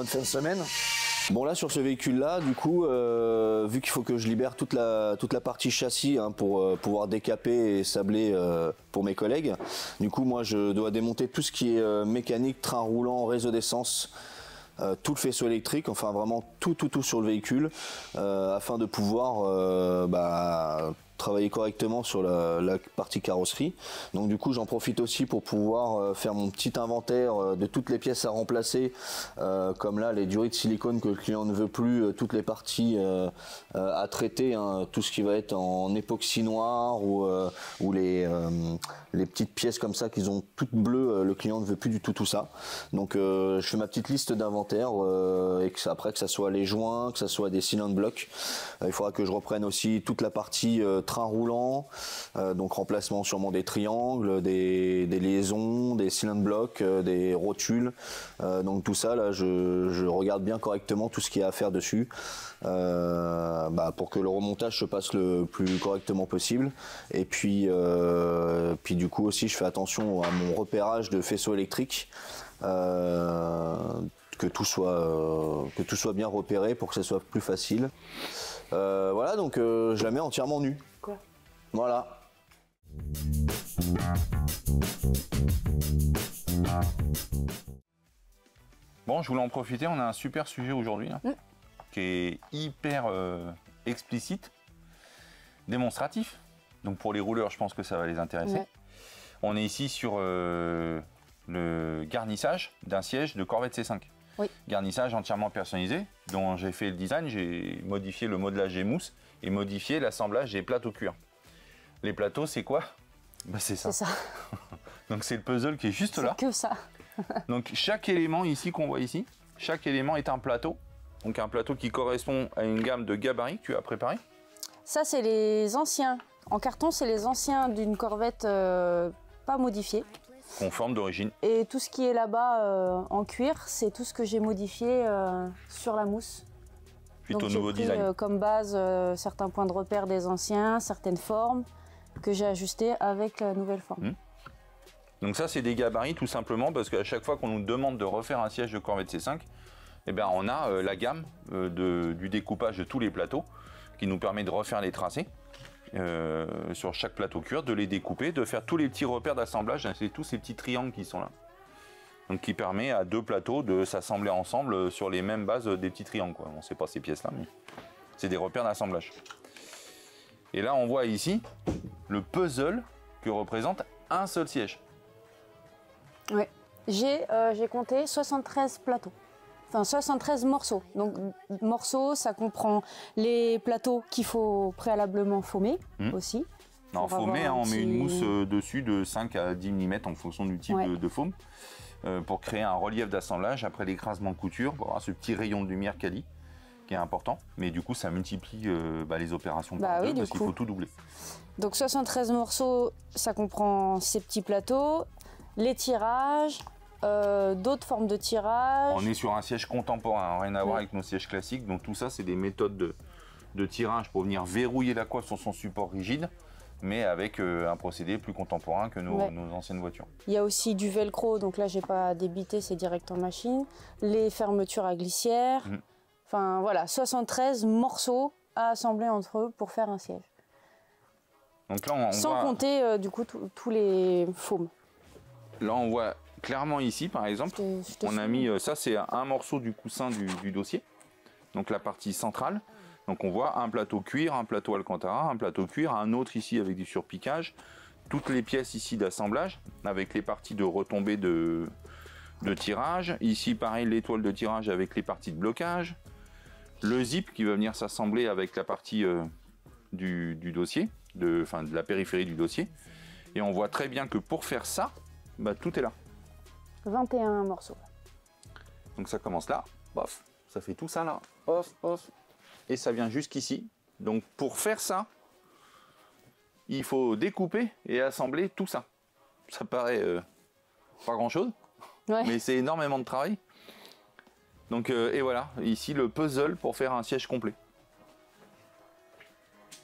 bonne fin de semaine. Bon là sur ce véhicule là du coup euh, vu qu'il faut que je libère toute la, toute la partie châssis hein, pour euh, pouvoir décaper et sabler euh, pour mes collègues, du coup moi je dois démonter tout ce qui est euh, mécanique, train roulant, réseau d'essence, euh, tout le faisceau électrique, enfin vraiment tout tout tout sur le véhicule euh, afin de pouvoir euh, bah, travailler correctement sur la, la partie carrosserie. Donc du coup j'en profite aussi pour pouvoir euh, faire mon petit inventaire euh, de toutes les pièces à remplacer, euh, comme là les durées de silicone que le client ne veut plus, euh, toutes les parties euh, euh, à traiter, hein, tout ce qui va être en époxy noir ou, euh, ou les, euh, les petites pièces comme ça qu'ils ont toutes bleues, euh, le client ne veut plus du tout tout ça. Donc euh, je fais ma petite liste d'inventaire euh, et que ça, après que ça soit les joints, que ça soit des cylindres blocs, euh, il faudra que je reprenne aussi toute la partie euh, train roulant, euh, donc remplacement sûrement des triangles, des, des liaisons, des cylindres blocs, euh, des rotules, euh, donc tout ça là je, je regarde bien correctement tout ce qu'il y a à faire dessus euh, bah, pour que le remontage se passe le plus correctement possible. Et puis, euh, puis du coup aussi je fais attention à mon repérage de faisceaux électriques, euh, que tout soit, euh, que tout soit bien repéré pour que ça soit plus facile. Euh, voilà, donc euh, je la mets entièrement nue. Quoi ? Voilà. Bon, je voulais en profiter, on a un super sujet aujourd'hui, hein, mm. qui est hyper euh, explicite, démonstratif. Donc pour les rouleurs, je pense que ça va les intéresser. Ouais. On est ici sur euh, le garnissage d'un siège de Corvette C cinq. Oui. Garnissage entièrement personnalisé, dont j'ai fait le design, j'ai modifié le modelage des mousses et modifié l'assemblage des plateaux cuir. Les plateaux, c'est quoi? Bah, c'est ça. C'est ça. Donc c'est le puzzle qui est juste là. C'est que ça. Donc chaque élément ici qu'on voit ici, chaque élément est un plateau. Donc un plateau qui correspond à une gamme de gabarits que tu as préparé. Ça, c'est les anciens. En carton, c'est les anciens d'une Corvette euh, pas modifiée. Conforme d'origine. Et tout ce qui est là-bas euh, en cuir, c'est tout ce que j'ai modifié euh, sur la mousse. Plutôt Donc, nouveau j'ai pris, design. Euh, comme base euh, certains points de repère des anciens, certaines formes que j'ai ajustées avec la nouvelle forme. Mmh. Donc ça, c'est des gabarits tout simplement parce qu'à chaque fois qu'on nous demande de refaire un siège de Corvette C cinq, eh bien, on a euh, la gamme euh, de, du découpage de tous les plateaux qui nous permet de refaire les tracés. Euh, sur chaque plateau cuir, de les découper, de faire tous les petits repères d'assemblage, c'est tous ces petits triangles qui sont là. Donc qui permet à deux plateaux de s'assembler ensemble sur les mêmes bases des petits triangles, quoi. On sait pas ces pièces là, mais c'est des repères d'assemblage. Et là on voit ici le puzzle que représente un seul siège. Oui, j'ai euh, j'ai compté soixante-treize plateaux. Enfin, soixante-treize morceaux. Donc, morceaux, ça comprend les plateaux qu'il faut préalablement faumer mmh. aussi. Non, faumer, hein, on petit... met une mousse euh, dessus de cinq à dix millimètres en fonction du type ouais. de, de faume euh, pour créer un relief d'assemblage après l'écrasement de couture, pour avoir ce petit rayon de lumière quali qui est important. Mais du coup, ça multiplie euh, bah, les opérations bah, par oui, deux parce qu'il faut tout doubler. Donc, soixante-treize morceaux, ça comprend ces petits plateaux, les tirages. Euh, d'autres formes de tirage. On est sur un siège contemporain, hein, rien à voir oui. avec nos sièges classiques. Donc tout ça, c'est des méthodes de, de tirage pour venir verrouiller la coiffe sur son support rigide, mais avec euh, un procédé plus contemporain que nos, ouais. nos anciennes voitures. Il y a aussi du velcro, donc là, j'ai pas débité, c'est direct en machine. Les fermetures à glissière. Mmh. Enfin voilà, soixante-treize morceaux à assembler entre eux pour faire un siège. Donc là, on, on Sans voit... compter euh, du coup tous les faumes. Là, on voit clairement ici, par exemple, je te, je te on a mis, euh, ça c'est un morceau du coussin du, du dossier, donc la partie centrale. Donc on voit un plateau cuir, un plateau alcantara, un plateau cuir, un autre ici avec du surpiquage, toutes les pièces ici d'assemblage, avec les parties de retombée de, de tirage. Ici pareil, l'étoile de tirage avec les parties de blocage. Le zip qui va venir s'assembler avec la partie euh, du, du dossier, de, enfin, de la périphérie du dossier. Et on voit très bien que pour faire ça, bah, tout est là. vingt et un morceaux. Donc ça commence là, bof, ça fait tout ça là, off, off, et ça vient jusqu'ici. Donc pour faire ça, il faut découper et assembler tout ça. Ça paraît euh, pas grand chose, ouais. mais c'est énormément de travail. Donc euh, et voilà, ici le puzzle pour faire un siège complet.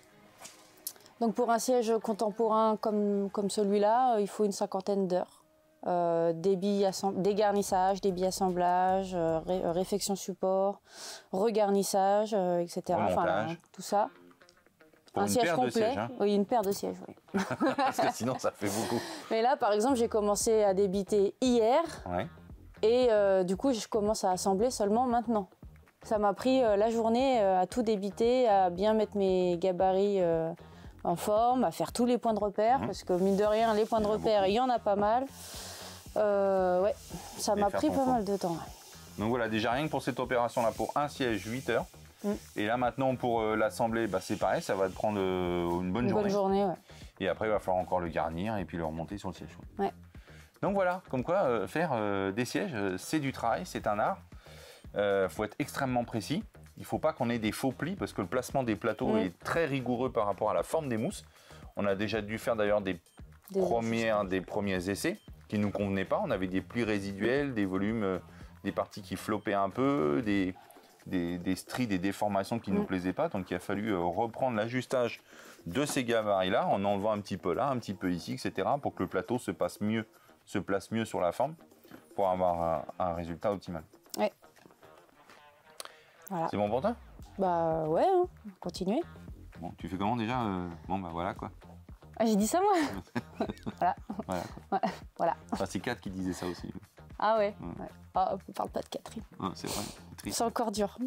Donc pour un siège contemporain comme, comme celui-là, il faut une cinquantaine d'heures. euh, débit assemb- dégarnissage, débit assemblage, euh, ré- euh, réfection support, regarnissage, euh, et cetera. Enfin, Remontage. là, tout ça. Pour un une siège paire de complet. sièges, hein. Oui, une paire de sièges, oui. Parce que sinon, ça fait beaucoup. Mais là, par exemple, j'ai commencé à débiter hier Ouais. et euh, du coup, je commence à assembler seulement maintenant. Ça m'a pris euh, la journée euh, à tout débiter, à bien mettre mes gabarits euh, en forme, à faire tous les points de repère, Mmh. parce que mine de rien, les points de Il y en a repère, il y en a pas mal. Euh, ouais, ça Et m'a faire pris ton pas fond. mal de temps. ouais. Donc voilà, déjà rien que pour cette opération-là, pour un siège, huit heures. Mm. Et là maintenant, pour euh, l'assembler, bah, c'est pareil, ça va te prendre euh, une bonne Une journée. bonne journée, ouais. Et après, il va falloir encore le garnir et puis le remonter sur le siège. Ouais. Donc voilà, comme quoi euh, faire euh, des sièges, euh, c'est du travail, c'est un art. Il faut être extrêmement précis. Il ne faut pas qu'on ait des faux plis parce que le placement des plateaux Mm. est très rigoureux par rapport à la forme des mousses. On a déjà dû faire d'ailleurs des, Des premières, des premiers essais qui ne nous convenaient pas. On avait des plis résiduels, des volumes, euh, des parties qui floppaient un peu, des, des, des stries, des déformations qui ne nous Mm. plaisaient pas. Donc il a fallu euh, reprendre l'ajustage de ces gabarits-là en enlevant un petit peu là, un petit peu ici, et cetera pour que le plateau se, passe mieux, se place mieux sur la forme pour avoir un, un résultat optimal. Ouais. Voilà. C'est bon pour toi? Bah ouais, hein, continuez. Bon, tu fais comment déjà euh, Bon bah voilà quoi. Ah, j'ai dit ça moi. Voilà. Voilà. Ouais, voilà. Enfin, c'est Kat qui disait ça aussi. Ah ouais. Mm. ouais. Ah, on parle pas de Catherine. Ah, c'est vrai. Triste. C'est encore dur.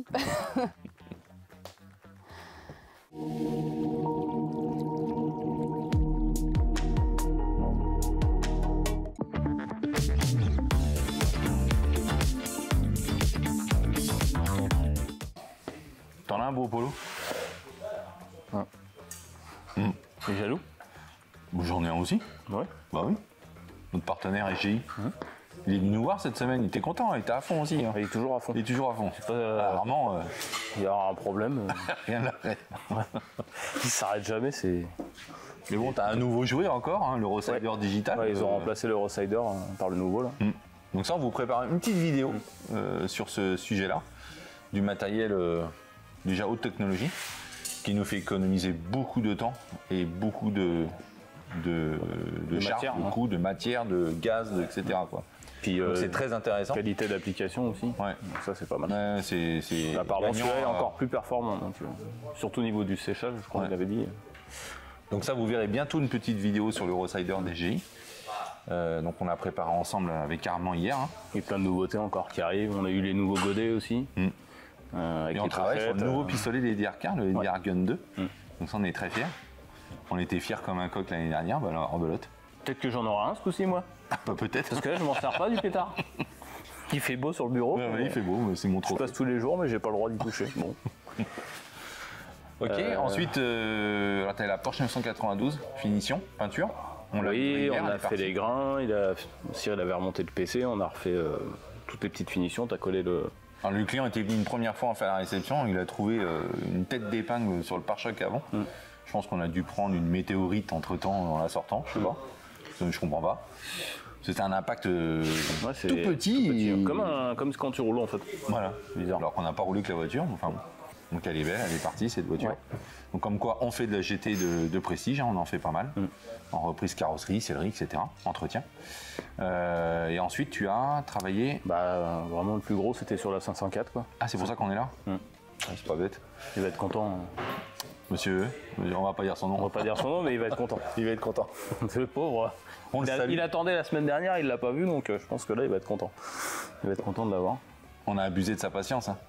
T'en as un beau polo? T'es jaloux? Bon, j'en ai un aussi. Ouais. Bah oui. Notre partenaire S G I. Il est venu nous voir cette semaine, il était content, il était à fond aussi. hein. Il est toujours à fond. Il est toujours à fond. pas, euh, Ah, vraiment, euh, Il y aura un problème. euh, rien n'arrête. Il s'arrête jamais, c'est. Mais bon, t'as un nouveau jouet encore, hein, le Rosider Ouais. digital. Ouais, ils ont Euh, remplacé le Rosider euh, par le nouveau là. Mm. Donc ça, on vous prépare une petite vidéo euh, sur ce sujet-là, du matériel euh, déjà haute technologie, qui nous fait économiser beaucoup de temps et beaucoup de, de, de, De charges, matière, hein. beaucoup de matière, de gaz, de, et cetera quoi. Puis Donc euh, c'est très intéressant. qualité d'application aussi. Ouais. Donc ça c'est pas mal. Ouais, c'est, c'est Apparemment gagnant, celui-là est euh, encore plus performant. Donc, euh, surtout au niveau du séchage, je crois Ouais. qu'il avait dit. Donc ça, vous verrez bientôt une petite vidéo sur le Rosider D G I. Euh, donc on l'a préparé ensemble avec Armand hier. hein. Et plein de nouveautés encore qui arrivent. On a eu les nouveaux godets aussi. Mm. Euh, avec Et on les travaille sur le pochettes, nouveau euh, pistolet des D R K, le Ouais. D R Gun deux. Mm. Donc ça, on est très fiers. On était fiers comme un coq l'année dernière, bah alors rebelote. Peut-être que j'en aurai un ce coup-ci moi. Bah, peut-être. Parce que là je m'en sers pas du pétard. Il fait beau sur le bureau. Ouais, ouais, il fait beau, mais c'est mon Je trop. passe tous les jours mais j'ai pas le droit d'y toucher. Bon. Ok, Euh, ensuite, euh, alors t'as la Porsche neuf cent quatre-vingt-douze, finition, peinture. On l'a Oui, hier, on elle a est fait partie. les grains, il a, Cyril avait remonté le P C, on a refait euh, toutes les petites finitions, t'as collé le... Alors, le client était venu une première fois en faire la réception, il a trouvé euh, une tête d'épingle sur le pare-choc avant. Mm. Je pense qu'on a dû prendre une météorite entre temps en la sortant, je sais pas. Je comprends pas. C'était un impact euh, Ouais, c'est tout petit. tout petit, et- Comme, un, comme quand tu roules en fait. Voilà, Bizarre. Alors qu'on n'a pas roulé que la voiture, enfin bon. Donc elle est belle, elle est partie cette voiture. Ouais. Donc comme quoi on fait de la G T de, de prestige, hein, on en fait pas mal. Mm. En reprise carrosserie, sellerie, et cetera. Entretien. Euh, et ensuite tu as travaillé. Bah vraiment le plus gros c'était sur la cinq cent quatre quoi. Ah c'est pour ça qu'on est là Mm. Ah, c'est pas bête. Il va être content. Monsieur, on va pas dire son nom. On va pas dire son nom mais il va être content. Il va être content. C'est le pauvre. On le Il, a- salue. il attendait la semaine dernière, il l'a pas vu donc euh, je pense que là il va être content. Il va être content de l'avoir. On a abusé de sa patience. Hein.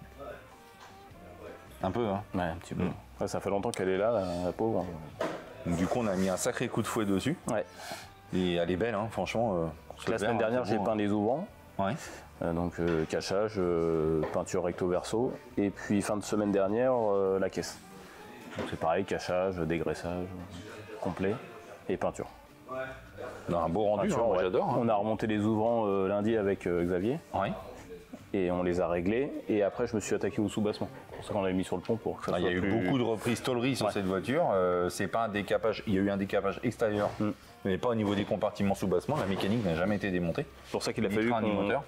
Un peu, hein. Ouais, un petit peu. Mm. Ouais, ça fait longtemps qu'elle est là, la, la pauvre. Donc du coup on a mis un sacré coup de fouet dessus. Ouais. Et elle est belle, hein, franchement. euh, ce La verre, semaine dernière c'est j'ai beau, peint les ouvrants. hein. Ouais. Euh, donc euh, cachage, euh, peinture recto verso, et puis fin de semaine dernière euh, la caisse. Donc c'est pareil, cachage, dégraissage euh, complet et peinture. On a un beau rendu, Peinture, hein, moi ouais. j'adore. hein. On a remonté les ouvrants euh, lundi avec euh, Xavier Ouais. et on les a réglés. Et après je me suis attaqué au sous-bassement. C'est pour ça qu'on l'avait mis sur le pont pour que ça Ah, il y soit a eu plus- beaucoup de reprises tôleries sur Ouais. cette voiture. Euh, c'est pas un décapage. Il y a eu un décapage extérieur, Mm. mais pas au niveau des compartiments sous-bassement. La mécanique n'a jamais été démontée. C'est pour ça qu'il a Ni fallu train, ni qu'on moteur.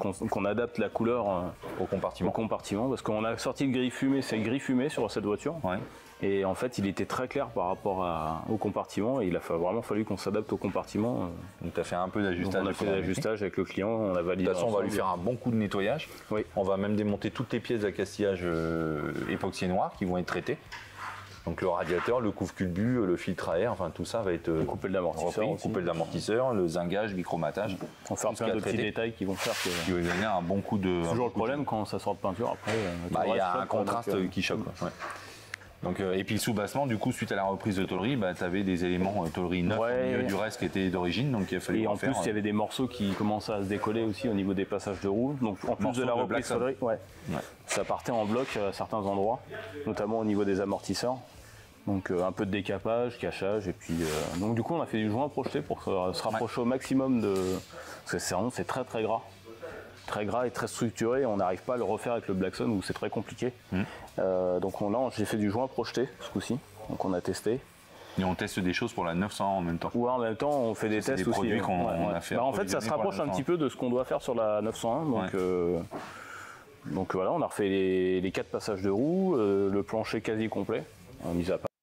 qu'on qu'on adapte la couleur euh, au compartiment. Au compartiment, parce qu'on a sorti le gris fumé, c'est le gris fumé sur cette voiture. Ouais. Et en fait, il était très clair par rapport à, au compartiment et il a fa- vraiment fallu qu'on s'adapte au compartiment. Donc tu as fait un peu d'ajustage. On a fait l'ajustage avec le client, on a validé. De toute façon, on va ensemble. lui faire un bon coup de nettoyage. Oui. On va même démonter toutes les pièces d'accastillage euh, époxy noir qui vont être traitées. Donc le radiateur, le couvre-culbu, le filtre à air, enfin tout ça va être le coupelle d'amortisseur, le coupelle d'amortisseur, le zingage, le micromatage. On fait plein de petits détails qui vont faire que. Qui va donner un bon coup de. Toujours le problème quand ça sort de peinture après. Bah, il y a un contraste donc, euh... qui choque. Ouais. Donc, euh, et puis le soubassement, du coup, suite à la reprise de tôlerie, bah, tu avais des éléments euh, tôlerie neufs ouais. au milieu du reste qui étaient d'origine, donc il a fallu et en faire, plus, il y avait des morceaux qui commençaient à se décoller aussi au niveau des passages de roue. Donc en plus de la reprise de tôlerie, ouais. Ouais. Ça partait en bloc à certains endroits, notamment au niveau des amortisseurs. Donc euh, un peu de décapage, cachage, et puis euh, donc du coup on a fait du joint projeté pour se, se rapprocher ouais. au maximum de. Parce que c'est vraiment c'est très très gras. Très gras et très structuré, on n'arrive pas à le refaire avec le Blackson où c'est très compliqué. Mmh. Euh, donc on, là, j'ai fait du joint projeté ce coup-ci, donc on a testé. Et on teste des choses pour la neuf cent un en même temps. Ouais, en même temps, on fait des tests des produits aussi. qu'on ouais, on ouais. a fait. Bah, en fait, ça se rapproche un petit peu de ce qu'on doit faire sur la neuf cent un. Donc, ouais. euh, donc voilà, on a refait les, les quatre passages de roue, euh, le plancher quasi complet, en mis à part.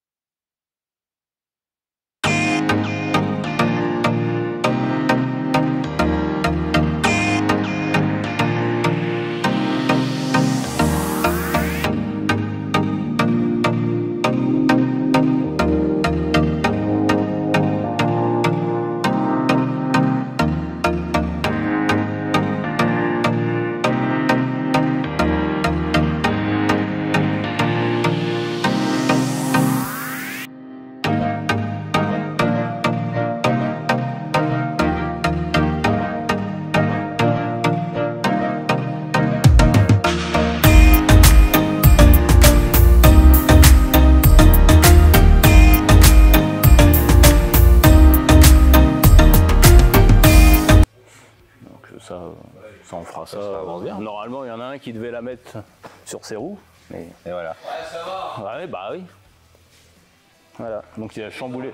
Ça, ça on fera ça. ça avance bien. Normalement, il y en a un qui devait la mettre sur ses roues. Mais... Et voilà. Ouais, ça va. Ouais, bah oui. Voilà, donc il a chamboulé.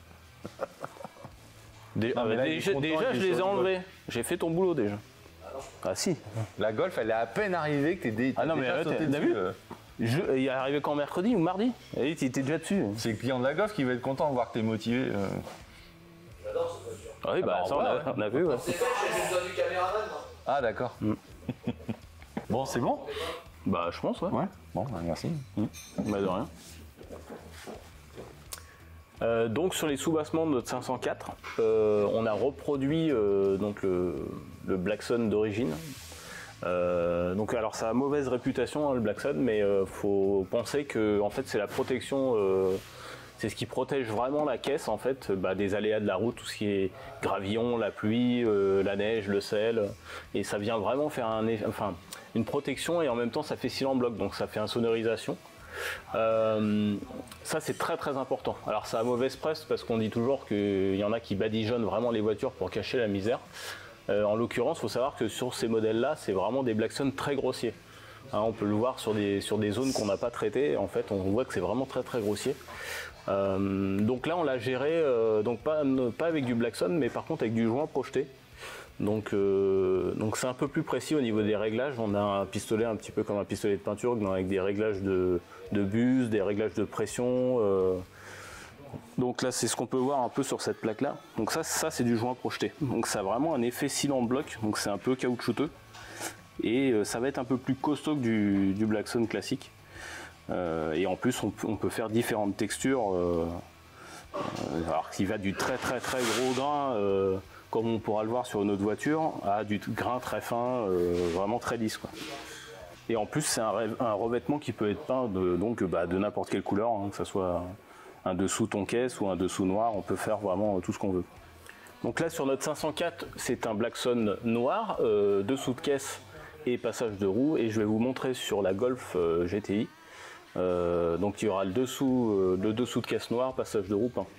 Dé non, là, déjà, déjà je les ai enlevés. J'ai fait ton boulot déjà. Ah si. La Golf, elle est à peine arrivée que t'es dé... Ah non, mais t'as vu euh... je... Il est arrivé quand, mercredi ou mardi? Et il était déjà dessus. C'est le client de la Golf qui va être content de voir que t'es motivé. Euh... J'adore cette voiture. Ah oui, bah, bah ça on a, ouais. on a vu, ouais. C'est fait, j'ai besoin du caméraman. Ah d'accord. Mm. Bon, c'est bon? Bah je pense, ouais. Ouais. Bon, bah, merci. Mm. Bah de rien. Euh, donc sur les soubassements de notre cinq cent quatre, euh, on a reproduit euh, donc le, le Blackson d'origine. Euh, donc alors ça a mauvaise réputation hein, le Blackson, mais euh, faut penser que en fait c'est la protection. Euh, C'est ce qui protège vraiment la caisse en fait, bah, des aléas de la route, tout ce qui est gravillon, la pluie, euh, la neige, le sel. Et ça vient vraiment faire un, enfin, une protection et en même temps ça fait cils en bloc, donc ça fait une sonorisation. Euh, ça c'est très très important. Alors ça a mauvaise presse parce qu'on dit toujours qu'il y en a qui badigeonnent vraiment les voitures pour cacher la misère. Euh, en l'occurrence, il faut savoir que sur ces modèles-là, c'est vraiment des Blackson très grossiers. Hein, on peut le voir sur des, sur des zones qu'on n'a pas traitées. En fait, on voit que c'est vraiment très très grossier. Euh, donc là on l'a géré, euh, donc pas, pas avec du Blackson mais par contre avec du joint projeté. Donc euh, donc c'est un peu plus précis au niveau des réglages. On a un pistolet un petit peu comme un pistolet de peinture avec des réglages de, de buse, des réglages de pression. Euh. Donc là c'est ce qu'on peut voir un peu sur cette plaque là. Donc ça, ça c'est du joint projeté. Donc ça a vraiment un effet cils en bloc, donc c'est un peu caoutchouteux. Et euh, ça va être un peu plus costaud que du, du Blackson classique. Euh, et en plus on, on peut faire différentes textures euh, euh, alors qu'il va du très très très gros grain euh, comme on pourra le voir sur une autre voiture à du grain très fin euh, vraiment très lisse quoi. Et en plus c'est un, un revêtement qui peut être peint de, donc bah, de n'importe quelle couleur hein, que ce soit un dessous ton caisse ou un dessous noir, on peut faire vraiment tout ce qu'on veut. Donc là sur notre cinq cent quatre c'est un Blackson noir, euh, dessous de caisse et passage de roue, et je vais vous montrer sur la Golf euh, G T I. Euh, donc il y aura le dessous, euh, le dessous de caisse noire, passage de roue peint.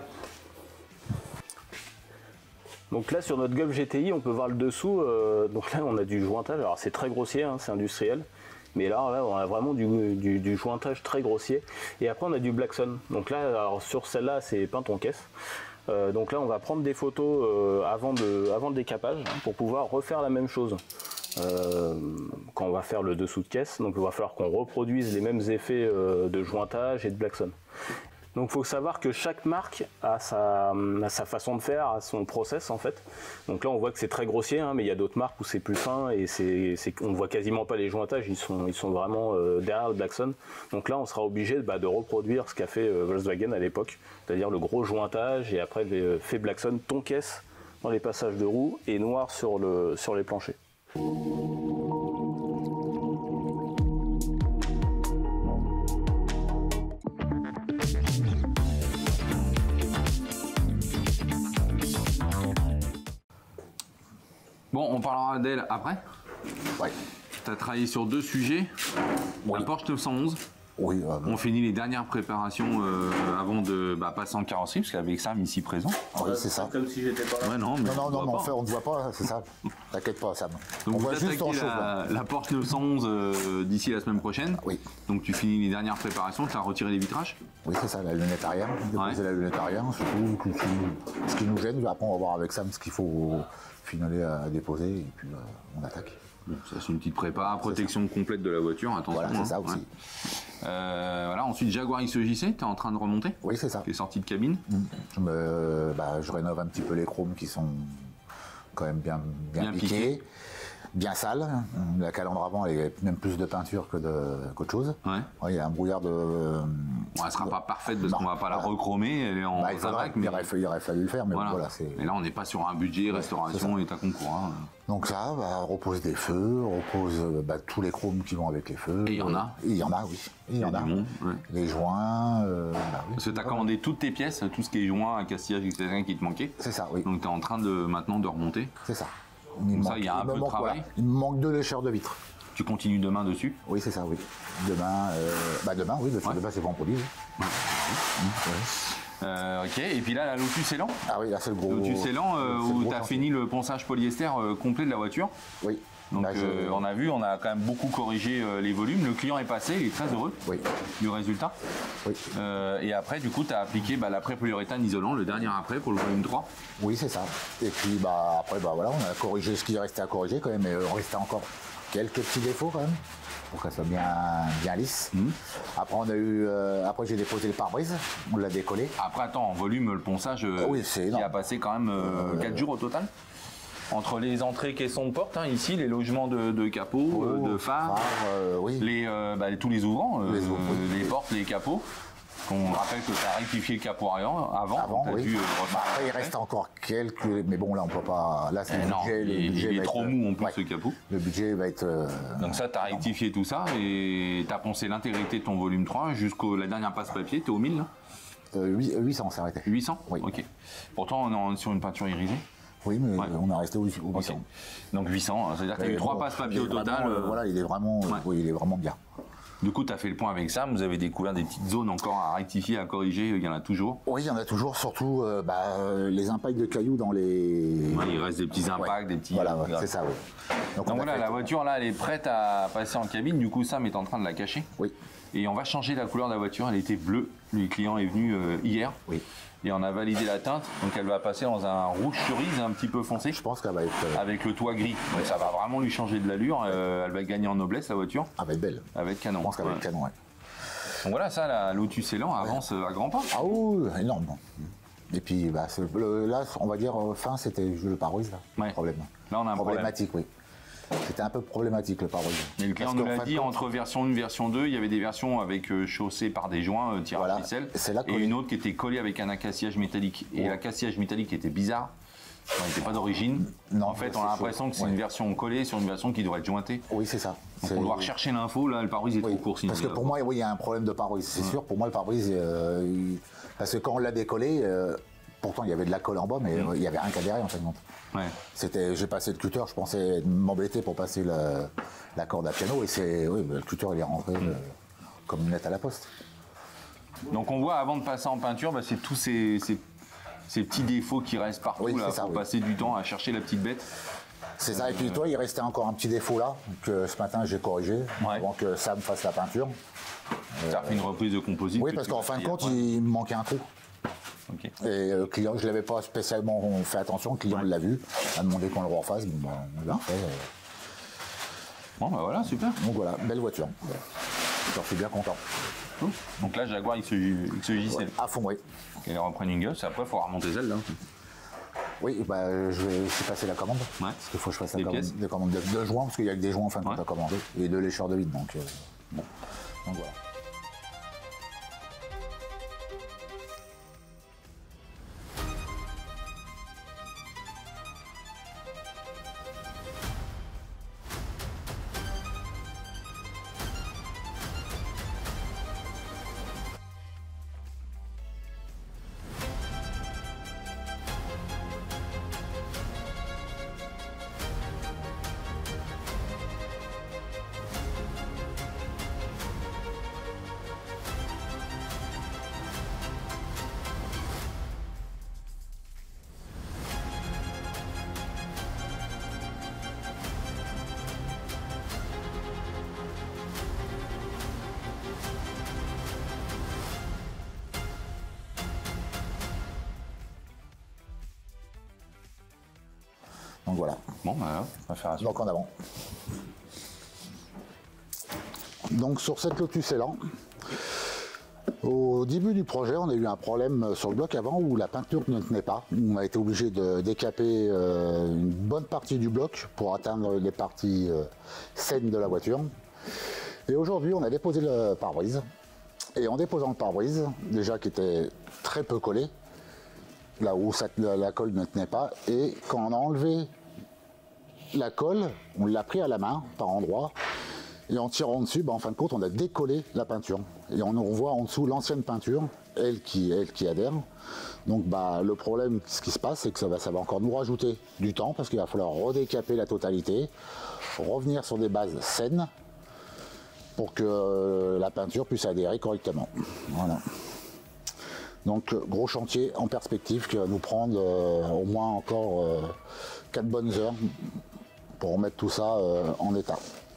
Donc là sur notre Golf G T I on peut voir le dessous, euh, donc là on a du jointage, alors c'est très grossier, hein, c'est industriel, mais là, là on a vraiment du, du, du jointage très grossier, et après on a du Blackson. Donc là alors, sur celle-là c'est peint en caisse, Euh, donc là, on va prendre des photos euh, avant, de, avant le décapage hein, pour pouvoir refaire la même chose euh, quand on va faire le dessous de caisse. Donc il va falloir qu'on reproduise les mêmes effets euh, de jointage et de Blackson. Donc il faut savoir que chaque marque a sa, a sa façon de faire, a son process en fait. Donc là on voit que c'est très grossier, hein, mais il y a d'autres marques où c'est plus fin et c'est, c'est, on ne voit quasiment pas les jointages, ils sont, ils sont vraiment euh, derrière le Blackson. Donc là on sera obligé bah, de reproduire ce qu'a fait euh, Volkswagen à l'époque, c'est-à-dire le gros jointage et après euh, fait Blackson ton caisse dans les passages de roues et noir sur, le, sur les planchers. Bon, on parlera d'elle après. Ouais. Tu as travaillé sur deux sujets. Oui. La Porsche neuf cent onze. Oui. Euh, on finit les dernières préparations euh, avant de bah, passer en carrosserie, parce qu'avec Sam ici présent. Oui, c'est ça. Comme si j'étais pas là. Ouais, non, mais non, non, non, mais pas. en fait, on ne voit pas, c'est ça. T'inquiète pas, Sam. Donc on vous voit juste en attaquez chaud. la, la Porsche neuf cent onze euh, d'ici la semaine prochaine. Oui. Donc tu finis les dernières préparations, tu as retiré les vitrages. Oui, c'est ça, la lunette arrière. Déposer Ouais. la lunette arrière, surtout que- que- ce qui nous gêne. Après, on va voir avec Sam ce qu'il faut finaler à déposer et puis euh, on attaque. Bon, ça c'est une petite prépa, protection complète de la voiture, attention. Voilà, c'est hein, ça aussi. ouais. Euh, voilà, ensuite Jaguar X E J C, tu es en train de remonter. Oui, c'est ça. Tu es sorti de cabine. Je, me, bah, je rénove un petit peu les chromes qui sont quand même bien, bien, Bien piqués, piqués. bien sales. La calandre avant, il y a même plus de peinture que de, qu'autre chose. Ouais. Ouais, il y a un brouillard de... Bon, elle sera pas parfaite parce Non, qu'on va pas la voilà. recromer, elle est en Bah, il, faudrait, Zamac, il, mais aurait, il aurait fallu le faire, mais voilà. bon, voilà, c'est... Mais là on n'est pas sur un budget restauration et ta concours. Hein. Donc ça, bah, repose des feux, repose euh, bah, tous les chromes qui vont avec les feux. Et il y en a. Et il y en a, oui. Et il y en Il y a a. du monde, ouais. Les joints. euh, bah, oui. Parce que tu as commandé toutes tes pièces, tout ce qui est joint, accastillage, et cetera qui te manquait. C'est ça, oui. Donc tu es en train de maintenant de remonter. C'est ça. Il Comme me ça, il y a un me peu de manque, travail. voilà, il me manque deux lécheurs de vitres. Tu continues demain dessus. Oui, c'est ça, oui. Demain, euh, bah demain, oui, parce que Ouais. demain c'est vendredi. Oui. Ouais. Mmh, ouais. Euh, ok, et puis là la Lotus Elan. Ah oui, là c'est le gros. Lotus Elan euh, c'est le où gros tu as chantier. fini le ponçage polyester euh, complet de la voiture. Oui. Donc Là, je- euh, on a vu, on a quand même beaucoup corrigé euh, les volumes. Le client est passé, il est très heureux Oui. du résultat. Oui. Euh, et après, du coup, tu as appliqué bah, l'après-polyuréthane isolant, le dernier après pour le volume trois. Oui, c'est ça. Et puis bah après, bah voilà, on a corrigé ce qui restait à corriger quand même, mais il restait encore quelques petits défauts quand même, pour qu'elle soit bien, bien lisse. Mmh. Après, on a eu, euh, après j'ai déposé le pare-brise, on l'a décollé. Après, attends, en volume, le ponçage euh, Ah oui, c'est qui énorme. a passé quand même euh, quatre jours au total. Entre les entrées caissons de porte, hein, ici, les logements de, de capot, euh, de phares, Phare, euh, oui. les, euh, bah, tous les ouvrants, euh, Les ouvrants, oui. les portes, les capots. On rappelle que tu as rectifié le capot avant, avant, Avant, t'as oui. dû, euh, Bah, refaire après, il après. reste encore quelques, mais bon là on peut pas. Là c'est Eh le non, budget. Le il, budget il est va trop être, mou en plus ouais. ce capot. Le budget va être. euh, Donc ça, tu as rectifié tout ça et tu as poncé l'intégrité de ton volume trois jusqu'à la dernière passe papier, tu es au mille là euh, huit- huit cents, c'est arrêté. huit cents. Oui. Ok. Pourtant, on est en- sur une peinture irisée. Oui, mais Ouais. on a resté au, au huit Ok. cents. Donc huit cents, c'est-à-dire que tu as Mais eu trois bon, passes papier il au est vraiment, total. euh, euh, Voilà, il est vraiment, Ouais. oui, il est vraiment bien. Du coup, tu as fait le point avec Sam, vous avez découvert des petites zones encore à rectifier, à corriger, il y en a toujours. Oui, il y en a toujours, surtout euh, bah, euh, les impacts de cailloux dans les. Ouais, il reste des petits impacts, Ouais. des petits. Voilà, euh, ouais, c'est ça, oui. Donc on a voilà, fait- la voiture là, elle est prête à passer en cabine. Du coup, Sam est en train de la cacher. Oui, Et on va changer la couleur de la voiture. Elle était bleue. Le client est venu euh, hier. oui. Et on a validé la teinte. Donc elle va passer dans un rouge cerise un petit peu foncé. Je pense qu'elle va être, euh, Avec le toit gris. Donc ça va vraiment lui changer de l'allure. Euh, elle va gagner en noblesse la voiture. elle va être belle. Elle va être canon. Je pense qu'elle va Ouais. être canon, ouais. Donc voilà, ça, la Lotus Elan avance euh, à grands pas. Ah oui, énorme. Et puis bah, c'est- le- là, on va dire euh, fin, c'était le pare-brise là. Ouais. Problème. Là, on a un problème. Problématique, oui. C'était un peu problématique le pare-brise. Et le client Parce nous qu'en l'a fin de dit, compte- entre version un, version deux, il y avait des versions avec euh, chaussées par des joints, euh, tirage Voilà, ficelle, c'est là et que- une autre qui était collée avec un accastillage métallique. Et Ouais. l'accastillage métallique était bizarre, il n'était pas d'origine. Non, en fait, c'est on a chaud. l'impression que c'est Ouais. une version collée sur une version qui devrait être jointée. Oui, c'est ça. Donc C'est- on doit rechercher l'info, là, le pare-brise est Oui, trop court. sinon, parce que là, pour moi, oui, il y a un problème de pare-brise, c'est sûr. Pour moi, le pare-brise, euh, il- parce que quand on l'a décollé, euh, pourtant il y avait de la colle en bas, mais euh, il y avait rien qu'à derrière en fait. Ouais. C'était, j'ai passé le cutter, je pensais m'embêter pour passer la, la corde à piano, et c'est, oui, le cutter il est rentré euh, comme une lettre à la poste. Donc on voit, avant de passer en peinture, bah, c'est tous ces, ces- ces petits défauts qui restent partout. Oui, là, c'est ça, faut oui. passer du temps à chercher la petite bête. C'est ça. Et puis toi, il restait encore un petit défaut là que ce matin j'ai corrigé Ouais. avant que Sam fasse la peinture. Ça a fait une reprise de composite. Oui, que parce tu qu'en vas fin de finir. compte, Ouais. il me manquait un trou. Okay. Et le client, je ne l'avais pas spécialement fait attention, le client ouais. l'a vu, a demandé qu'on le refasse, bon, bah, on l'a refait. Et... Bon bah voilà, super. Donc voilà, belle voiture. J'en suis bien content. Donc là, Jaguar X E J C. Ouais, à fond, oui. Et les reprennent Guts, après il faut remonter celle là. Oui, bah, je vais je passer la commande. Ouais. Parce qu'il faut que je fasse la commande, des commandes de, de joints, parce qu'il y a que des joints en fin de compte à commander. Et de lécheurs de vide, donc, euh, bon. donc voilà. Donc voilà. Bon, bah, on va faire un Donc en avant. Donc sur cette Lotus Elan, au début du projet, on a eu un problème sur le bloc avant où la peinture ne tenait pas. On a été obligé de décaper euh, une bonne partie du bloc pour atteindre les parties euh, saines de la voiture. Et aujourd'hui, on a déposé le pare-brise. Et en déposant le pare-brise, déjà qui était très peu collé, là où ça, la, la colle ne tenait pas, et quand on a enlevé la colle, on l'a pris à la main par endroits, et en tirant dessus, bah, en fin de compte, on a décollé la peinture. Et on, on voit en dessous l'ancienne peinture, elle qui, elle qui adhère. Donc bah, le problème, ce qui se passe, c'est que ça va, ça va encore nous rajouter du temps, parce qu'il va falloir redécaper la totalité, revenir sur des bases saines, pour que euh, la peinture puisse adhérer correctement. Voilà. Donc gros chantier en perspective qui va nous prendre euh, au moins encore euh, quatre bonnes heures pour remettre tout ça euh, en état.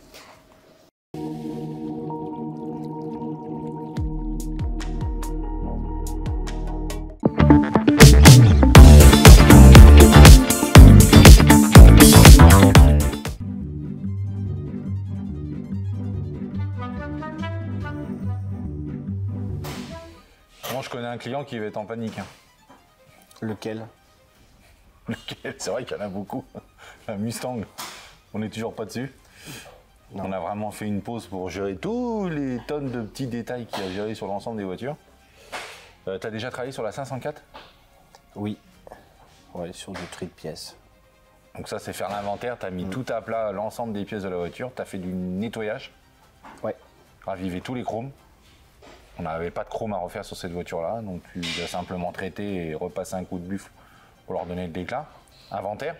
Moi, je connais un client qui va être en panique. Lequel? Lequel? C'est vrai qu'il y en a beaucoup. La Mustang, on n'est toujours pas dessus. Non. On a vraiment fait une pause pour gérer tous les tonnes de petits détails qu'il y a à gérer sur l'ensemble des voitures. Euh, tu as déjà travaillé sur la cinq cent quatre? Oui. Ouais, sur du tri de pièces. Donc ça, c'est faire l'inventaire. Tu as mis mmh. tout à plat l'ensemble des pièces de la voiture. Tu as fait du nettoyage. Ouais. Ravivé tous les chromes. On n'avait pas de chrome à refaire sur cette voiture-là, donc tu as simplement traité et repassé un coup de buffle pour leur donner de l'éclat. Inventaire.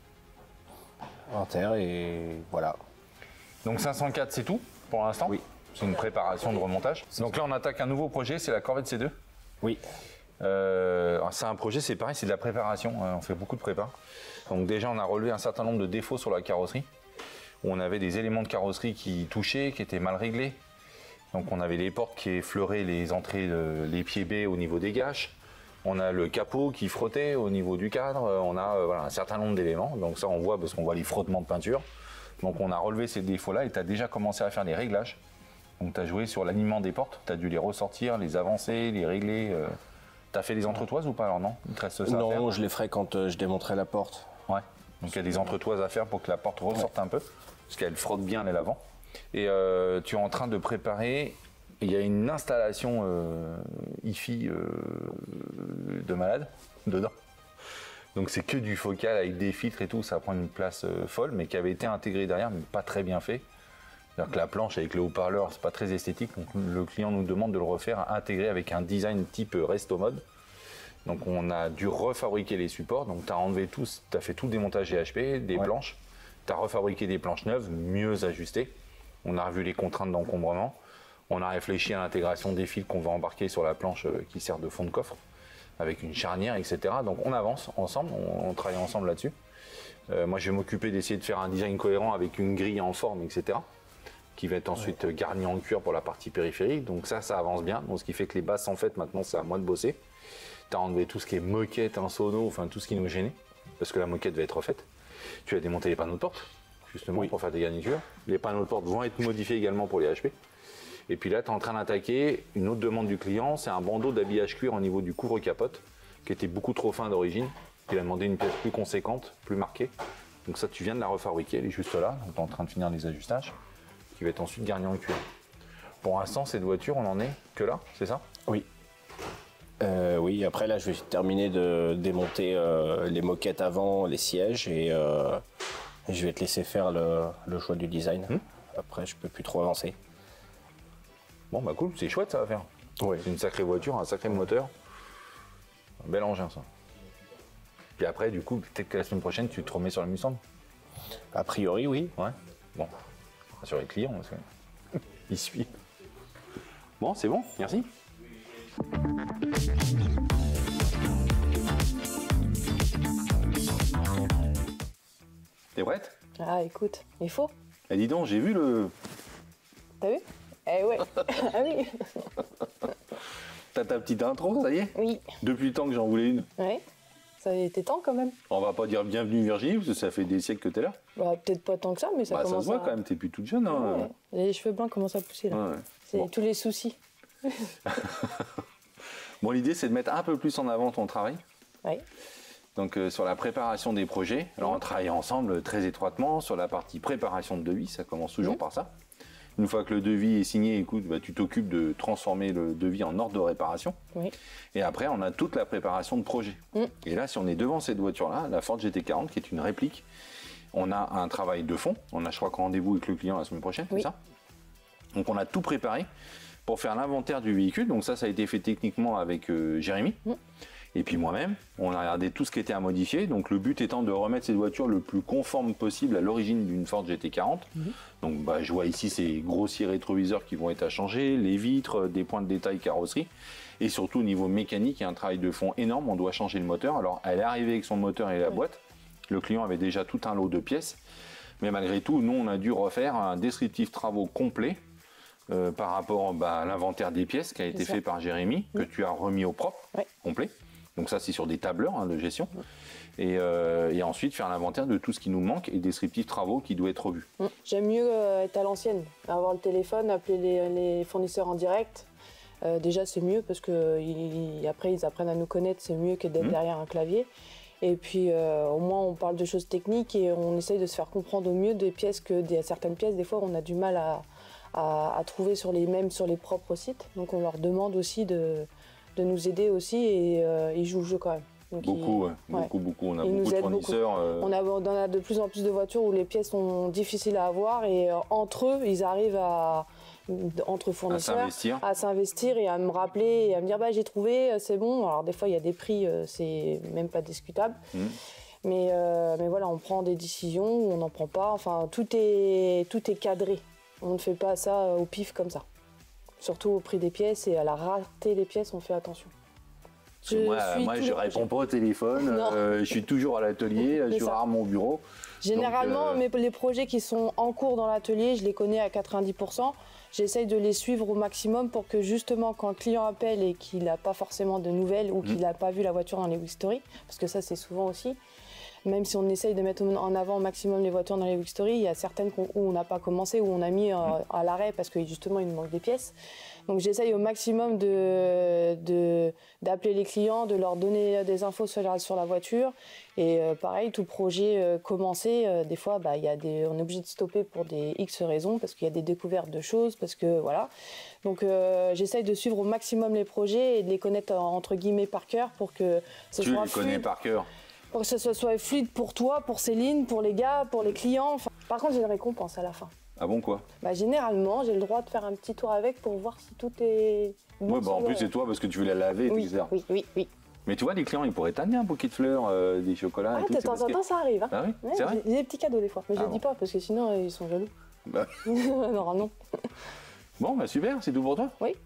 Inventaire et voilà. Donc cinq cent quatre, c'est tout pour l'instant? Oui. C'est une préparation de remontage. Donc là, on attaque un nouveau projet, c'est la Corvette C deux. Oui. Euh, c'est un projet, c'est pareil, c'est de la préparation. On fait beaucoup de prépa. Donc déjà, on a relevé un certain nombre de défauts sur la carrosserie. Où on avait des éléments de carrosserie qui touchaient, qui étaient mal réglés. Donc on avait les portes qui effleuraient les entrées, de, les pieds baies au niveau des gâches. On a le capot qui frottait au niveau du cadre. On a euh, voilà, un certain nombre d'éléments. Donc ça on voit parce qu'on voit les frottements de peinture. Donc on a relevé ces défauts-là et tu as déjà commencé à faire des réglages. Donc tu as joué sur l'alignement des portes. Tu as dû les ressortir, les avancer, les régler. Euh... Tu as fait des entretoises ou pas alors non? Il te reste ça non, à faire? je les ferai quand euh, je démonterai la porte. Ouais. Donc il y a des entretoises à faire pour que la porte ressorte ouais. un peu. Parce qu'elle frotte bien les l'avant. Et euh, tu es en train de préparer... Il y a une installation euh, I F I euh, de malade dedans. Donc c'est que du focal avec des filtres et tout, ça prend une place euh, folle, mais qui avait été intégré derrière, mais pas très bien fait. C'est-à-dire que la planche avec le haut-parleur, c'est pas très esthétique, donc le client nous demande de le refaire intégré avec un design type resto mode. Donc on a dû refabriquer les supports, donc tu as enlevé tout, tu as fait tout le démontage G H P, des ouais. planches, tu as refabriqué des planches neuves, mieux ajustées. On a revu les contraintes d'encombrement. On a réfléchi à l'intégration des fils qu'on va embarquer sur la planche qui sert de fond de coffre, avec une charnière, et cetera. Donc on avance ensemble, on, on travaille ensemble là-dessus. Euh, moi je vais m'occuper d'essayer de faire un design cohérent avec une grille en forme, et cetera. Qui va être ensuite ouais. garnie en cuir pour la partie périphérique. Donc ça, ça avance bien. Donc ce qui fait que les bases sont faites, maintenant c'est à moi de bosser. Tu as enlevé tout ce qui est moquette, un sono, enfin tout ce qui nous gênait, parce que la moquette va être refaite. Tu as démonté les panneaux de porte, justement, oui. pour faire des garnitures. Les panneaux de porte vont être modifiés également pour les H P. Et puis là, tu es en train d'attaquer une autre demande du client, c'est un bandeau d'habillage cuir au niveau du couvre-capote, qui était beaucoup trop fin d'origine. Il a demandé une pièce plus conséquente, plus marquée. Donc ça, tu viens de la refabriquer, elle est juste là. Donc tu es en train de finir les ajustages, qui va être ensuite garni en cuir. Pour l'instant, cette voiture, on en est que là, c'est ça? Oui. Euh, oui, après là, je vais terminer de démonter euh, les moquettes avant, les sièges, et euh, je vais te laisser faire le, le choix du design. Mmh. Après, je peux plus trop avancer. Bon, bah cool, c'est chouette ça à faire. Oui. C'est une sacrée voiture, un sacré moteur. Un bel engin, ça. Puis après, du coup, peut-être que la semaine prochaine, tu te remets sur la Mustang? A priori, oui. Ouais. Bon, sur les clients, parce que... ils suivent. Bon, c'est bon, merci. T'es prête? Ah, écoute, il faut. Eh, dis donc, j'ai vu le... T'as vu? Eh ouais. Ah oui. T'as ta petite intro, ça y est? Oui. Depuis le temps que j'en voulais une. Oui. Ça a été temps quand même. On va pas dire bienvenue Virginie, parce que ça fait des siècles que t'es là. Bah, peut-être pas tant que ça, mais ça bah, commence à... Ça se voit à... quand même, t'es plus toute jeune. Hein. Ouais. Les cheveux blancs commencent à pousser là. Ouais. C'est bon. Tous les soucis. Bon, l'idée, c'est de mettre un peu plus en avant ton travail. Oui. Donc, euh, sur la préparation des projets. Alors, mmh. on travaille ensemble très étroitement sur la partie préparation de devis. Ça commence toujours mmh. par ça. Une fois que le devis est signé, écoute, bah, tu t'occupes de transformer le devis en ordre de réparation. Oui. Et après, on a toute la préparation de projet. Mmh. Et là, si on est devant cette voiture-là, la Ford G T quarante, qui est une réplique, on a un travail de fond. On a, je crois, rendez-vous avec le client la semaine prochaine, oui. c'est ça? Donc, on a tout préparé pour faire l'inventaire du véhicule. Donc ça, ça a été fait techniquement avec euh, Jérémy. Mmh. Et puis moi-même, on a regardé tout ce qui était à modifier. Donc le but étant de remettre cette voiture le plus conforme possible à l'origine d'une Ford G T quarante. Mmh. Donc bah, je vois ici ces grossiers rétroviseurs qui vont être à changer, les vitres, des points de détail carrosserie. Et surtout au niveau mécanique, il y a un travail de fond énorme. On doit changer le moteur. Alors elle est arrivée avec son moteur et la mmh. boîte. Le client avait déjà tout un lot de pièces. Mais malgré tout, nous, on a dû refaire un descriptif travaux complet. Euh, par rapport bah, à l'inventaire des pièces qui a été fait par Jérémy, mmh. que tu as remis au propre, ouais. complet. Donc ça, c'est sur des tableurs hein, de gestion. Mmh. Et, euh, et ensuite, faire l'inventaire de tout ce qui nous manque et descriptif travaux qui doit être revu. Mmh. J'aime mieux euh, être à l'ancienne, avoir le téléphone, appeler les, les fournisseurs en direct. Euh, déjà, c'est mieux parce qu'après, ils apprennent à nous connaître, c'est mieux que d'être mmh. derrière un clavier. Et puis, euh, au moins, on parle de choses techniques et on essaye de se faire comprendre au mieux des pièces que des, certaines pièces, des fois, on a du mal à... À, à trouver sur les mêmes sur les propres sites. Donc on leur demande aussi de, de nous aider aussi et euh, ils jouent le jeu quand même. Donc beaucoup, ils, ouais, beaucoup, ouais. beaucoup. On a ils beaucoup de fournisseurs. Beaucoup. Euh... On, a, on a de plus en plus de voitures où les pièces sont difficiles à avoir et euh, entre eux, ils arrivent à, entre fournisseurs, à s'investir et à me rappeler et à me dire bah, j'ai trouvé, c'est bon. Alors des fois, il y a des prix, euh, c'est même pas discutable. Mmh. Mais, euh, mais voilà, on prend des décisions ou on n'en prend pas. Enfin, tout est, tout est cadré. On ne fait pas ça au pif comme ça. Surtout au prix des pièces et à la rareté des pièces, on fait attention. Je moi, moi je ne réponds pas au téléphone, euh, je suis toujours à l'atelier, je suis rarement au bureau. Généralement, donc, euh... mais les projets qui sont en cours dans l'atelier, je les connais à quatre-vingt-dix pour cent. J'essaye de les suivre au maximum pour que justement, quand le client appelle et qu'il n'a pas forcément de nouvelles ou qu'il n'a mmh. pas vu la voiture dans les Wixtory, parce que ça c'est souvent aussi, même si on essaye de mettre en avant au maximum les voitures dans les Wixtory, il y a certaines où on n'a pas commencé, où on a mis à, à l'arrêt parce que justement il nous manque des pièces. Donc j'essaye au maximum de, de, d'appeler les clients, de leur donner des infos sur la, sur la voiture. Et euh, pareil, tout projet euh, commencé, euh, des fois bah, y a des, on est obligé de stopper pour des X raisons, parce qu'il y a des découvertes de choses, parce que voilà. Donc euh, j'essaye de suivre au maximum les projets et de les connaître entre guillemets par cœur pour que ce tu soit les connais fluide. Par cœur. Pour que ce soit fluide pour toi, pour Céline, pour les gars, pour les clients. Enfin, par contre, j'ai une récompense à la fin. Ah bon, quoi? Bah, généralement, j'ai le droit de faire un petit tour avec pour voir si tout est bon. Ouais, bah, en plus, c'est toi parce que tu veux la laver, oui, et cetera. Oui, oui, oui. Mais tu vois, les clients, ils pourraient t'amener un bouquet de fleurs, euh, des chocolats ah, et tout. De temps en temps, ça arrive. Hein. Ah oui, ouais, c'est vrai. J'ai des petits cadeaux des fois, mais ah je ne bon. dis pas parce que sinon, ils sont jaloux. Bah. non, non. Bon, bah super, c'est tout pour toi? Oui.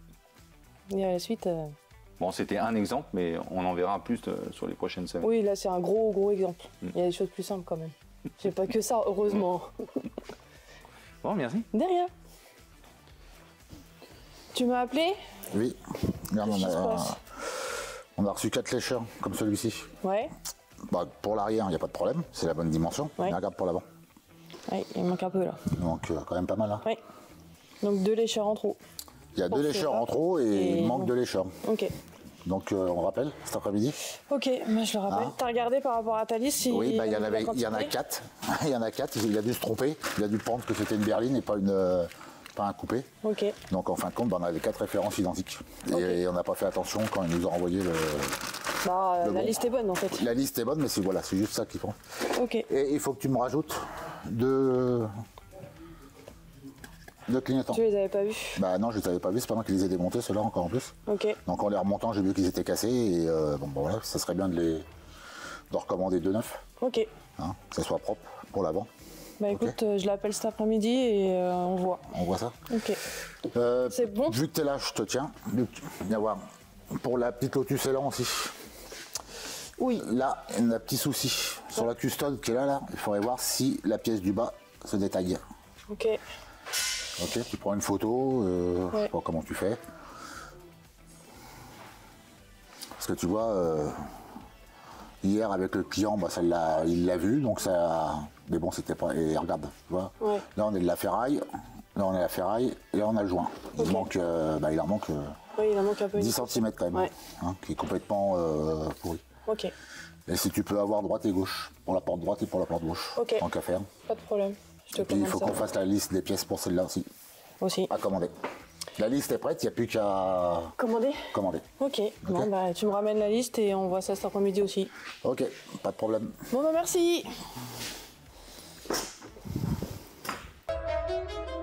Et à la suite... Euh... Bon, c'était un exemple, mais on en verra plus euh, sur les prochaines semaines. Oui, là, c'est un gros, gros exemple. Mm. Il y a des choses plus simples quand même. J'ai pas que ça, heureusement. Bon, merci. De rien. Tu m'as appelé? Oui. Là, on, a, On a reçu quatre lécheurs, comme celui-ci. Ouais. Bah, pour l'arrière, il n'y a pas de problème, c'est la bonne dimension. Ouais. Mais regarde pour l'avant. Ouais, il manque un peu là. Donc, euh, quand même pas mal. Hein. Ouais. Donc deux lécheurs en trop. Il y a deux lécheurs en trop et, et il manque deux lécheurs. Ok. Donc, euh, on rappelle, cet après-midi. Ok, moi je le rappelle. Ah. T'as regardé par rapport à ta liste si Oui, bah, il y en la avait, il y en a quantité quatre. Il y en a quatre. Il a dû se tromper. Il a dû prendre que c'était une berline et pas une, euh, pas un coupé. Ok. Donc en fin de compte, bah, on avait quatre références identiques. Et, Okay. et on n'a pas fait attention quand il nous a envoyé le. Bah, le la bon. liste est bonne en fait. La liste est bonne, mais c'est voilà, c'est juste ça qu'il faut. Ok. Et il faut que tu me rajoutes deux, deux clignotants. Tu les avais pas vus? Bah non, je les avais pas vus, c'est pas moi qui les ai démontés, ceux-là encore en plus. Ok. Donc en les remontant, j'ai vu qu'ils étaient cassés et euh, bon, bon voilà, ça serait bien de les de recommander deux neufs. Ok. Hein, que ça soit propre pour l'avant. Bah écoute, euh, je l'appelle cet après-midi et euh, on voit. On voit ça. Ok. Euh, C'est bon. Vu que t'es là, je te tiens. Luc, viens voir. Pour la petite Lotus Elan aussi. Oui. Là, il y a un petit souci. Sur la custode qui est là, là, il faudrait voir si la pièce du bas se détaille. Ok. Ok, tu prends une photo, euh, Ouais. je sais pas comment tu fais. Parce que tu vois, euh, hier avec le client, bah, ça l'a- il l'a vu, donc ça. Mais bon, c'était pas. Et regarde, tu vois. Ouais. Là, on est de la ferraille. Là, on est à la ferraille. Et là, on a le joint. Il Ok. manque. euh, bah, il en manque. euh, Oui, il en manque un peu. dix centimètres quand même, Ouais. hein, qui est complètement euh, pourri. Ok. Et si tu peux avoir droite et gauche, pour la porte droite et pour la porte gauche, Ok. tant qu'à faire. Pas de problème. Je te Et puis il commande faut ça. qu'on fasse la liste des pièces pour celle-là aussi, Aussi. à commander. La liste est prête, il n'y a plus qu'à Commandé. commander. Ok. Bon bah tu me ramènes la liste et on voit ça cet après-midi aussi. Ok, pas de problème. Bon bah merci.